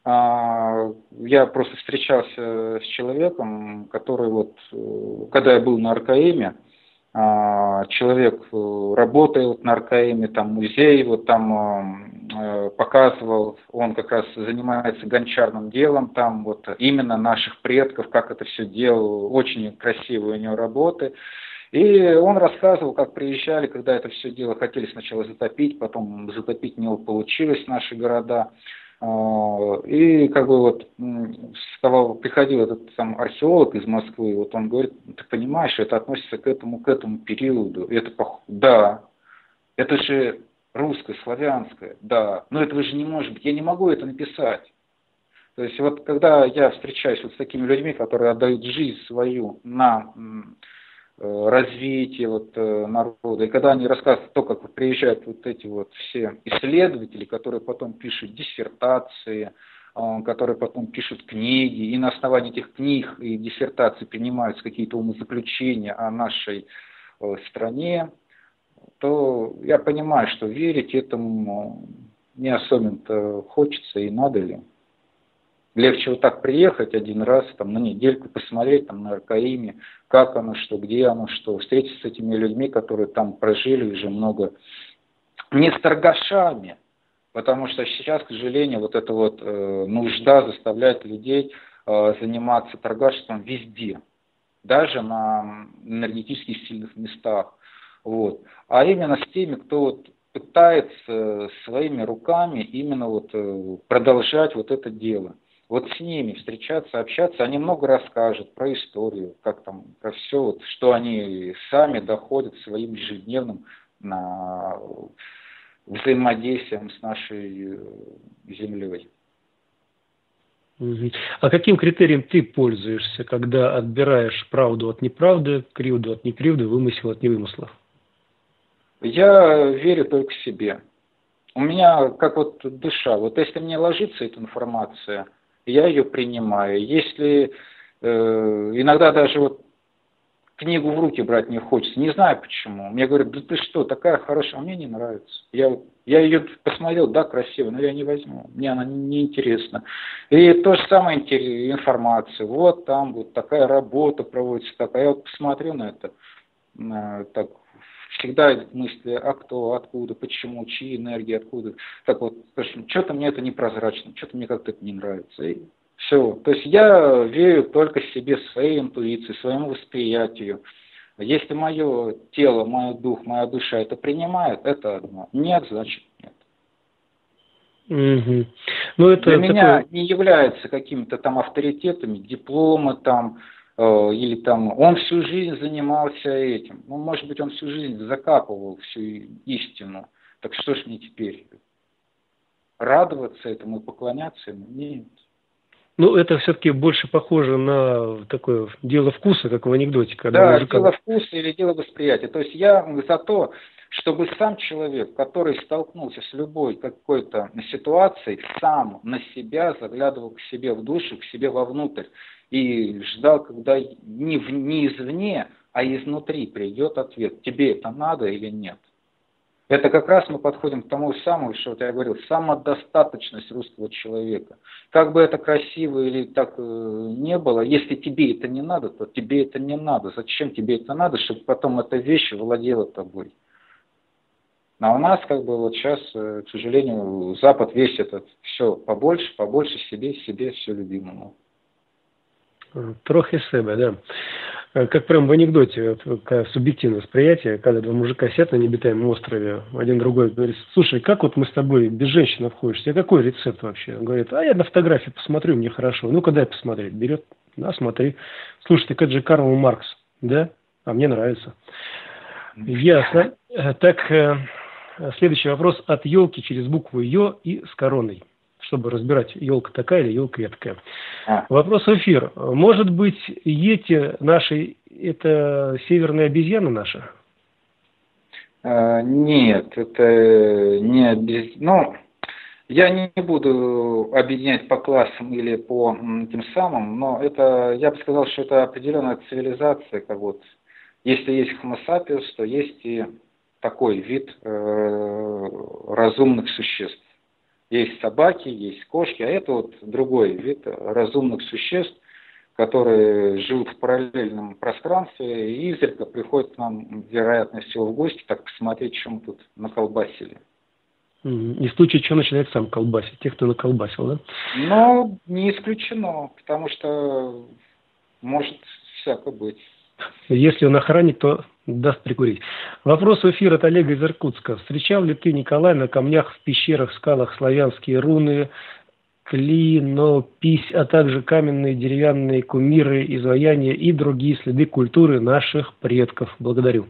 я просто встречался с человеком, который вот, когда я был на РКМе, человек работает на РКМе, там музей, вот там показывал, он как раз занимается гончарным делом, там вот именно наших предков, как это все делал, очень красивые у него работы. И он рассказывал, как приезжали, когда это все дело хотели сначала затопить, потом затопить не получилось наши города. И как бы вот сказал, приходил этот сам археолог из Москвы, вот он говорит, ты понимаешь, это относится к этому периоду. И это да, это же русское, славянское, да, но этого же не может быть, я не могу это написать. То есть вот когда я встречаюсь вот с такими людьми, которые отдают жизнь свою на развитие вот народа, и когда они рассказывают то, как приезжают вот эти вот все исследователи, которые потом пишут диссертации, которые потом пишут книги, и на основании этих книг и диссертаций принимаются какие-то умозаключения о нашей стране, то я понимаю, что верить этому не особенно-то хочется и надо ли. Легче вот так приехать один раз, там, на недельку, посмотреть там, на РКИМе, как оно, что, где оно, что, встретиться с этими людьми, которые там прожили уже много, не с торгашами, потому что сейчас, к сожалению, вот эта вот нужда заставляет людей заниматься торгашеством везде, даже на энергетически сильных местах. Вот. А именно с теми, кто вот пытается своими руками именно вот продолжать вот это дело. Вот с ними встречаться, общаться, они много расскажут про историю, как там, про все, вот, что они сами доходят своим ежедневным взаимодействием с нашей землей. А каким критерием ты пользуешься, когда отбираешь правду от неправды, кривду от некривды, вымысел от невымысла? Я верю только себе. У меня как вот душа. Вот если мне ложится эта информация, я ее принимаю. Если иногда даже вот книгу в руки брать не хочется, не знаю почему. Мне говорят, да ты что, такая хорошая, а мне не нравится. Я ее посмотрел, да, красиво, но я не возьму, мне она не интересна. И то же самое информация, вот там вот такая работа проводится, такая. Я вот посмотрю на это, так, всегда идут мысли, а кто, откуда, почему, чьи энергии, откуда. Так вот, что-то мне это непрозрачно, что-то мне как-то это не нравится. И все. То есть я верю только себе, своей интуиции, своему восприятию. Если мое тело, мой дух, моя душа это принимает, это одно. Нет, значит нет. Угу. Ну, это для меня не является какими-то там авторитетами, дипломы там, или там он всю жизнь занимался этим. Ну, может быть, он всю жизнь закапывал всю истину. Так что ж мне теперь? Радоваться этому и поклоняться ему? Нет. Ну, это все-таки больше похоже на такое дело вкуса, как в анекдоте. Когда дело вкуса или дело восприятия. То есть я за то, чтобы сам человек, который столкнулся с любой какой-то ситуацией, сам на себя заглядывал к себе в душу, к себе вовнутрь и ждал, когда не извне, а изнутри придет ответ, тебе это надо или нет. Это как раз мы подходим к тому самому, что вот я говорил, самодостаточность русского человека. Как бы это красиво или так не было, если тебе это не надо, то тебе это не надо. Зачем тебе это надо, чтобы потом эта вещь владела тобой? А у нас как бы вот сейчас, к сожалению, Запад весь этот все побольше себе все любимому. Трохи себе, да. Как прям в анекдоте, субъективное восприятие, когда два мужика сидят на необитаемом острове, один другой говорит, слушай, как вот мы с тобой без женщин обходишься, какой рецепт вообще? Он говорит, а я на фотографии посмотрю, мне хорошо. Ну-ка дай посмотреть. Берет, да, смотри. Слушай, так это же Карл Маркс, да? А мне нравится. Ясно. Так, Следующий вопрос от елки через букву Ё и с короной, чтобы разбирать, елка такая или елка эткая. Вопрос в эфир. Может быть, йети наши – это северная обезьяна наша? Нет, это не обезьяна. Я не буду объединять по классам или по тем самым, но это, я бы сказал, что это определенная цивилизация, как вот, если есть Homo sapiens, то есть и такой вид разумных существ. Есть собаки, есть кошки, а это вот другой вид разумных существ, которые живут в параллельном пространстве и изредка приходят к нам, вероятно всего, в гости, так посмотреть, что мы тут наколбасили. И в случае чего начинает сам колбасить, тех, кто наколбасил, да? Но не исключено, потому что может всяко быть. Если он охранник, то даст прикурить. Вопрос в эфир от Олега из Иркутска. Встречал ли ты, Николай, на камнях, в пещерах, скалах славянские руны, клинопись, а также каменные, деревянные кумиры, изваяния и другие следы культуры наших предков? Благодарю.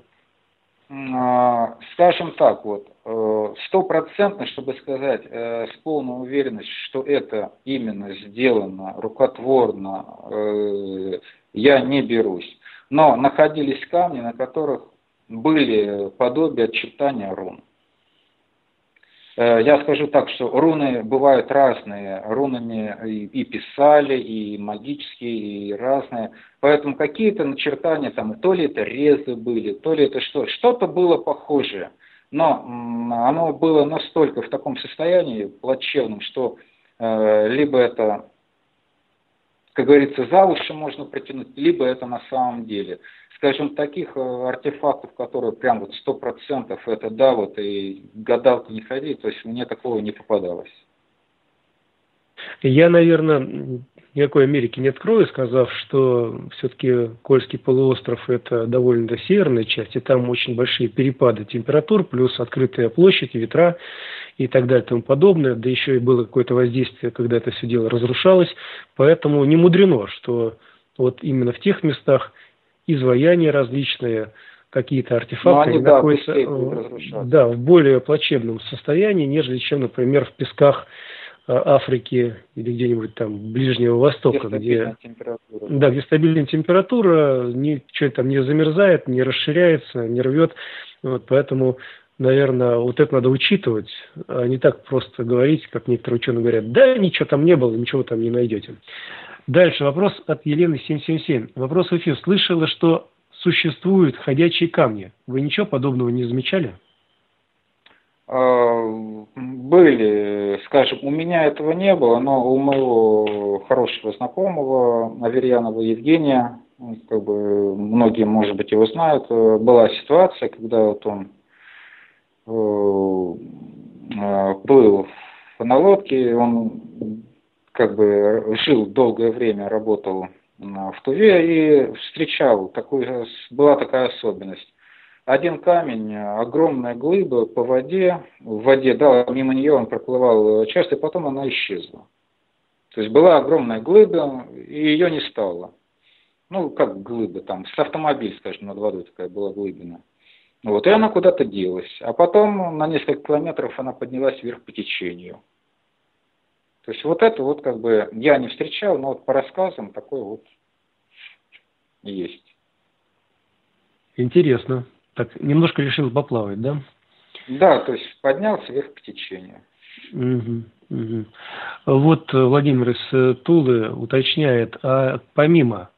Скажем так, вот, стопроцентно, чтобы сказать с полной уверенностью, что это именно сделано рукотворно, я не берусь. Но находились камни, на которых были подобия очертания рун. Я скажу так, что руны бывают разные, рунами и писали, и магические, и разные. Поэтому какие-то начертания, там, то ли это резы были, то ли это что-то было похожее. Но оно было настолько в таком состоянии плачевном, что либо это, как говорится, за уши можно протянуть, либо это на самом деле. Скажем, таких артефактов, которые прям вот 100% это да, вот и гадалки не ходи, то есть мне такого не попадалось. Я, наверное, никакой Америки не открою, сказав, что все-таки Кольский полуостров – это довольно северная часть, и там очень большие перепады температур, плюс открытая площадь, ветра и так далее и тому подобное, да еще и было какое-то воздействие, когда это все дело разрушалось, поэтому не мудрено, что вот именно в тех местах изваяния различные, какие-то артефакты они находятся в более плачевном состоянии, нежели чем, например, в песках Африки или где-нибудь там Ближнего Востока, где стабильная температура, ничего там не замерзает, не расширяется, не рвет. Вот, поэтому, наверное, вот это надо учитывать, а не так просто говорить, как некоторые ученые говорят, да, ничего там не было, ничего там не найдете. Дальше вопрос от Елены 777. Вопрос в эфир. Слышала, что существуют ходячие камни. Вы ничего подобного не замечали? Были, скажем, у меня этого не было, но у моего хорошего знакомого, Аверьянова Евгения, как бы многие, может быть, его знают, была ситуация, когда вот он плыл на лодке, он как бы жил долгое время, работал в Туве и встречал, была такая особенность. Один камень, огромная глыба по воде, в воде, да, мимо нее он проплывал часто, и потом она исчезла. То есть была огромная глыба, и ее не стало. Ну, как глыба, там, с автомобиля, скажем, над водой такая была глыбина. Вот, и она куда-то делась. А потом на несколько километров она поднялась вверх по течению. То есть вот это вот как бы я не встречал, но вот по рассказам такое вот есть. Интересно. Так, немножко решил поплавать, да? Да, то есть поднялся вверх по течению. Вот Владимир из Тулы уточняет, а помимо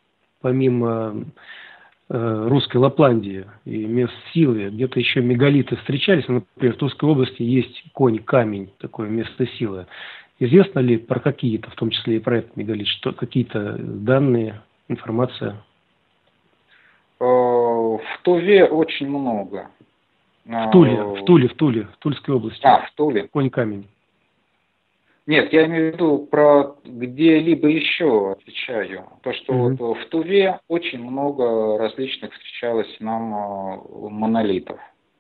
русской Лапландии и мест силы, где-то еще мегалиты встречались, например, в Тульской области есть конь-камень, такое место силы. Известно ли про какие-то, в том числе и про этот мегалит, что какие-то данные, информация? В Туве очень много. В Туле, в Тульской области. В Туле. Конь-камень. Нет, я имею в виду про где-либо еще, отвечаю. То, что вот в Туве очень много различных встречалось нам монолитов.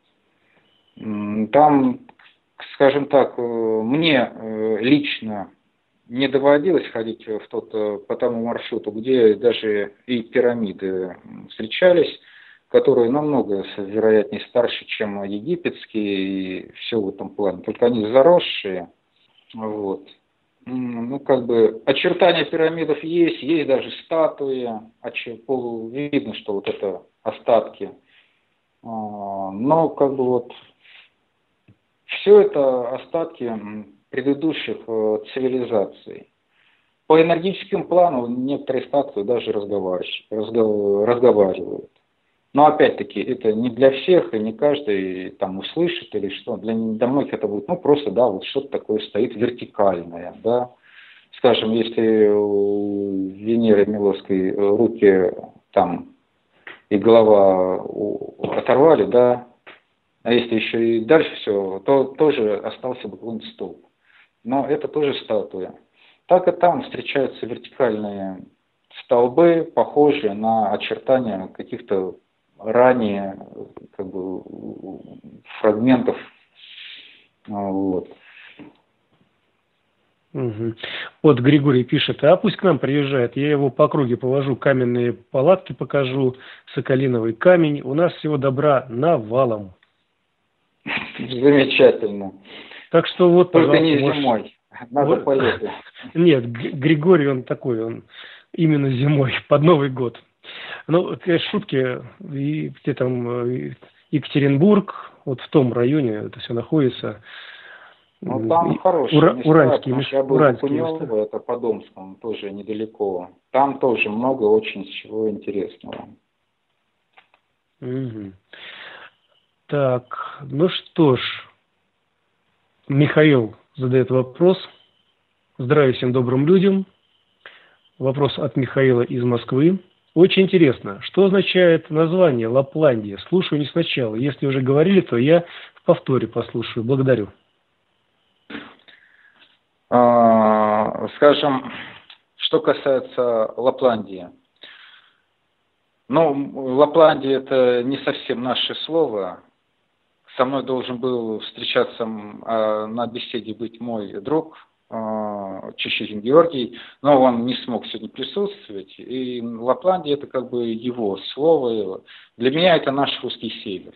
Там, скажем так, мне лично не доводилось ходить по тому маршруту, где даже и пирамиды встречались, которые намного, вероятнее, старше, чем египетские, и все в этом плане. Только они заросшие. Вот. Ну, как бы, очертания пирамидов есть даже статуи, видно, что вот это остатки. Но, как бы, вот, все это остатки предыдущих цивилизаций. По энергетическому плану некоторые статуи даже разговаривают. Но опять-таки это не для всех, и не каждый там услышит или что. Для многих это будет, ну просто, да, вот что-то такое стоит вертикальное, да. Скажем, если у Венеры Миловской руки там и голова оторвали, да, а если еще и дальше все, то тоже остался бы какой-нибудь столб. Но это тоже статуя. Так и там встречаются вертикальные столбы, похожие на очертания каких-то ранее как бы фрагментов. Вот. Угу. Вот Григорий пишет, а пусть к нам приезжает, я его по округе повожу, каменные палатки покажу, соколиновый камень, у нас всего добра навалом. Замечательно. Так что вот, только не зимой, надо полеты. Нет, Григорий он такой, он именно зимой, под Новый год. Ну, конечно, шутки, и где там Екатеринбург, вот в том районе это все находится. Ну, там хорошие места, уральские я был в Кунёво, это по Домскому, тоже недалеко. Там тоже много очень чего интересного. Угу. Так, ну что ж, Михаил задает вопрос. Здравия всем добрым людям. Вопрос от Михаила из Москвы. Очень интересно, что означает название Лапландия? Слушаю не сначала. Если уже говорили, то я в повторе послушаю. Благодарю. Скажем, что касается Лапландии. Ну, Лапландия это не совсем наше слово. Со мной должен был встречаться на беседе быть мой друг Чищихин Георгий, но он не смог сегодня присутствовать. И Лапландия это как бы его слово. Для меня это наш русский север.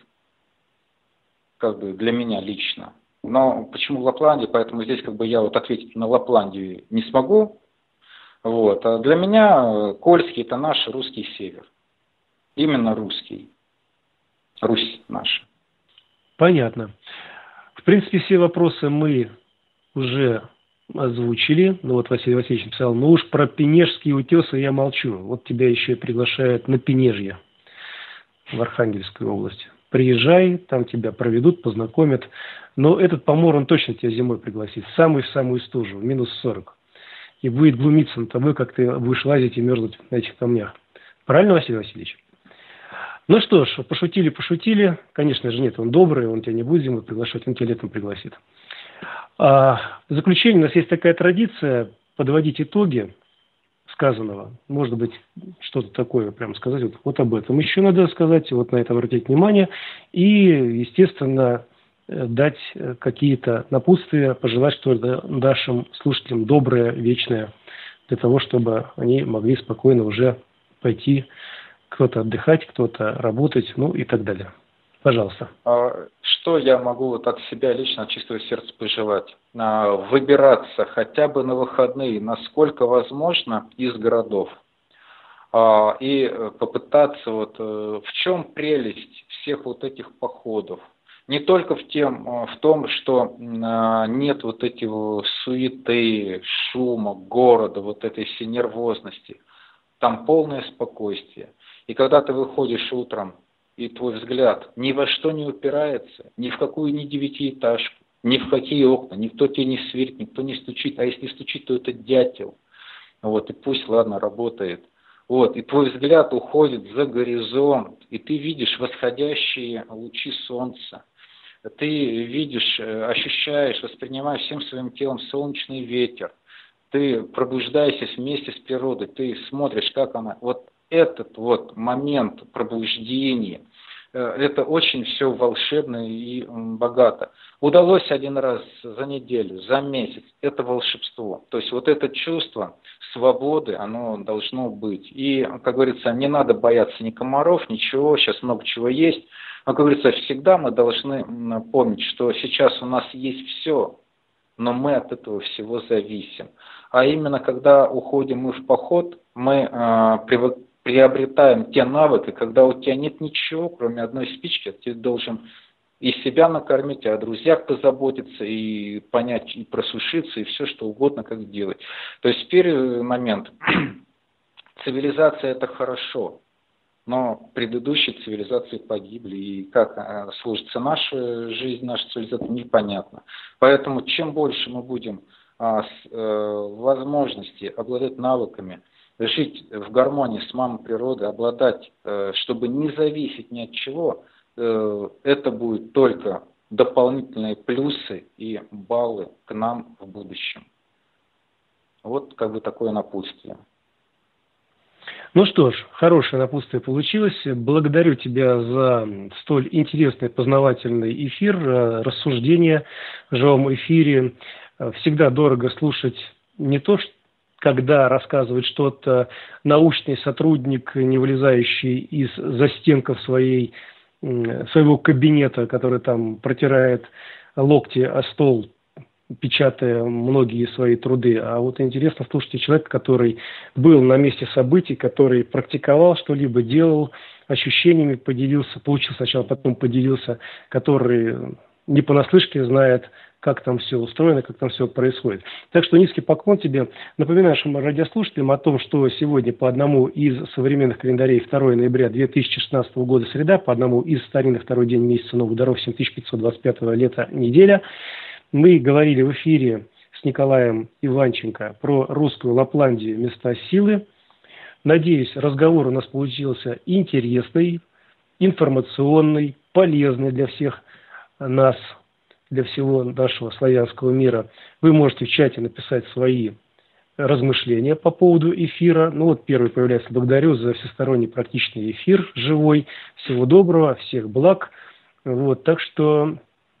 Как бы для меня лично. Но почему Лапландия? Поэтому здесь как бы я вот ответить на Лапландию не смогу. Вот. А для меня Кольский это наш русский север. Именно русский. Русь наша. Понятно. В принципе, все вопросы мы уже озвучили. Ну вот Василий Васильевич написал, ну уж про Пенежские утесы я молчу. Вот тебя еще приглашают на Пенежье в Архангельскую область. Приезжай, там тебя проведут, познакомят. Но этот помор, он точно тебя зимой пригласит. Самый в самую стужу, в минус 40. И будет глумиться над тобой, как ты будешь лазить и мерзнуть на этих камнях. Правильно, Василий Васильевич? Ну что ж, пошутили. Конечно же, нет, он добрый, он тебя не будет зимой приглашать, он тебя летом пригласит. В заключение у нас есть такая традиция подводить итоги сказанного. Может быть, что-то такое прям сказать. Вот об этом еще надо сказать, вот на это обратить внимание. И, естественно, дать какие-то напутствия, пожелать что-то нашим слушателям доброе, вечное, для того, чтобы они могли спокойно уже пойти кто-то отдыхать, кто-то работать, ну и так далее. Пожалуйста. Что я могу вот от себя лично, от чистого сердца пожелать? Выбираться хотя бы на выходные, насколько возможно, из городов. И попытаться, вот в чем прелесть всех вот этих походов. Не только в том, что нет вот этих суеты, шума, города, вот этой всей нервозности. Там полное спокойствие. И когда ты выходишь утром, и твой взгляд ни во что не упирается, ни в какую ни девятиэтажку, ни в какие окна, никто тебе не свирит, никто не стучит, а если стучит, то это дятел. Вот, и пусть, ладно, работает. Вот, и твой взгляд уходит за горизонт, и ты видишь восходящие лучи солнца. Ты видишь, ощущаешь, воспринимаешь всем своим телом солнечный ветер. Ты пробуждаешься вместе с природой, ты смотришь, как она... Вот этот вот момент пробуждения, это очень все волшебно и богато. Удалось один раз за неделю, за месяц, это волшебство. То есть вот это чувство свободы, оно должно быть. И, как говорится, не надо бояться ни комаров, ничего, сейчас много чего есть. Но, как говорится, всегда мы должны помнить, что сейчас у нас есть все, но мы от этого всего зависим. А именно, когда уходим мы в поход, мы приобретаем те навыки, когда у тебя нет ничего, кроме одной спички, ты должен и себя накормить, и о друзьях позаботиться, и понять, и просушиться, и все что угодно, как делать. То есть первый момент, цивилизация это хорошо, но предыдущие цивилизации погибли, и как сложится наша жизнь, наша цивилизация, непонятно. Поэтому чем больше мы будем возможности обладать навыками, жить в гармонии с мамой природой, обладать, чтобы не зависеть ни от чего, это будет только дополнительные плюсы и баллы к нам в будущем. Вот как бы такое напутствие. Ну что ж, хорошее напутствие получилось. Благодарю тебя за столь интересный, познавательный эфир, рассуждения в живом эфире. Всегда дорого слушать не то, когда рассказывает что-то научный сотрудник, не вылезающий из застенков своего кабинета, который там протирает локти о стол, печатая многие свои труды. А вот интересно слушать человека, который был на месте событий, который практиковал что-либо, делал, ощущениями поделился, получил сначала, потом поделился, который не понаслышке знает, как там все устроено, как там все происходит. Так что низкий поклон тебе. Напоминаю нашим радиослушателям о том, что сегодня по одному из современных календарей 2 ноября 2016 года среда, по одному из старинных второй день месяца новых даров 7525 лета неделя. Мы говорили в эфире с Николаем Иванченко про русскую Лапландию, места силы. Надеюсь, разговор у нас получился интересный, информационный, полезный для всех нас, для всего нашего славянского мира. Вы можете в чате написать свои размышления по поводу эфира. Ну вот первый появляется. Благодарю за всесторонний практичный эфир, живой. Всего доброго, всех благ. Вот, так что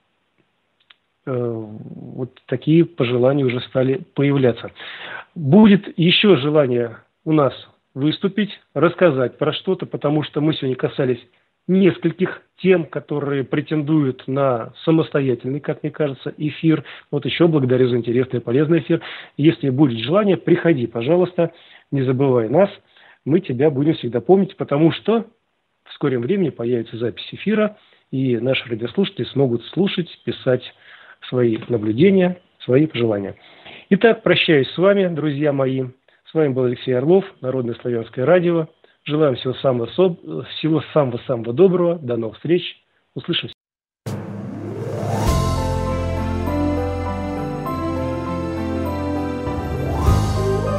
вот такие пожелания уже стали появляться. Будет еще желание у нас выступить, рассказать про что-то, потому что мы сегодня касались нескольких тем, которые претендуют на самостоятельный, как мне кажется, эфир. Вот еще благодарю за интересный и полезный эфир. Если будет желание, приходи, пожалуйста, не забывай нас. Мы тебя будем всегда помнить, потому что в скором времени появится запись эфира, и наши радиослушатели смогут слушать, писать свои наблюдения, свои пожелания. Итак, прощаюсь с вами, друзья мои. С вами был Алексей Орлов, Народное славянское радио. Желаем всего самого доброго. До новых встреч. Услышимся.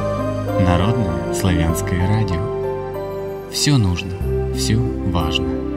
Народное славянское радио. Все нужно, все важно.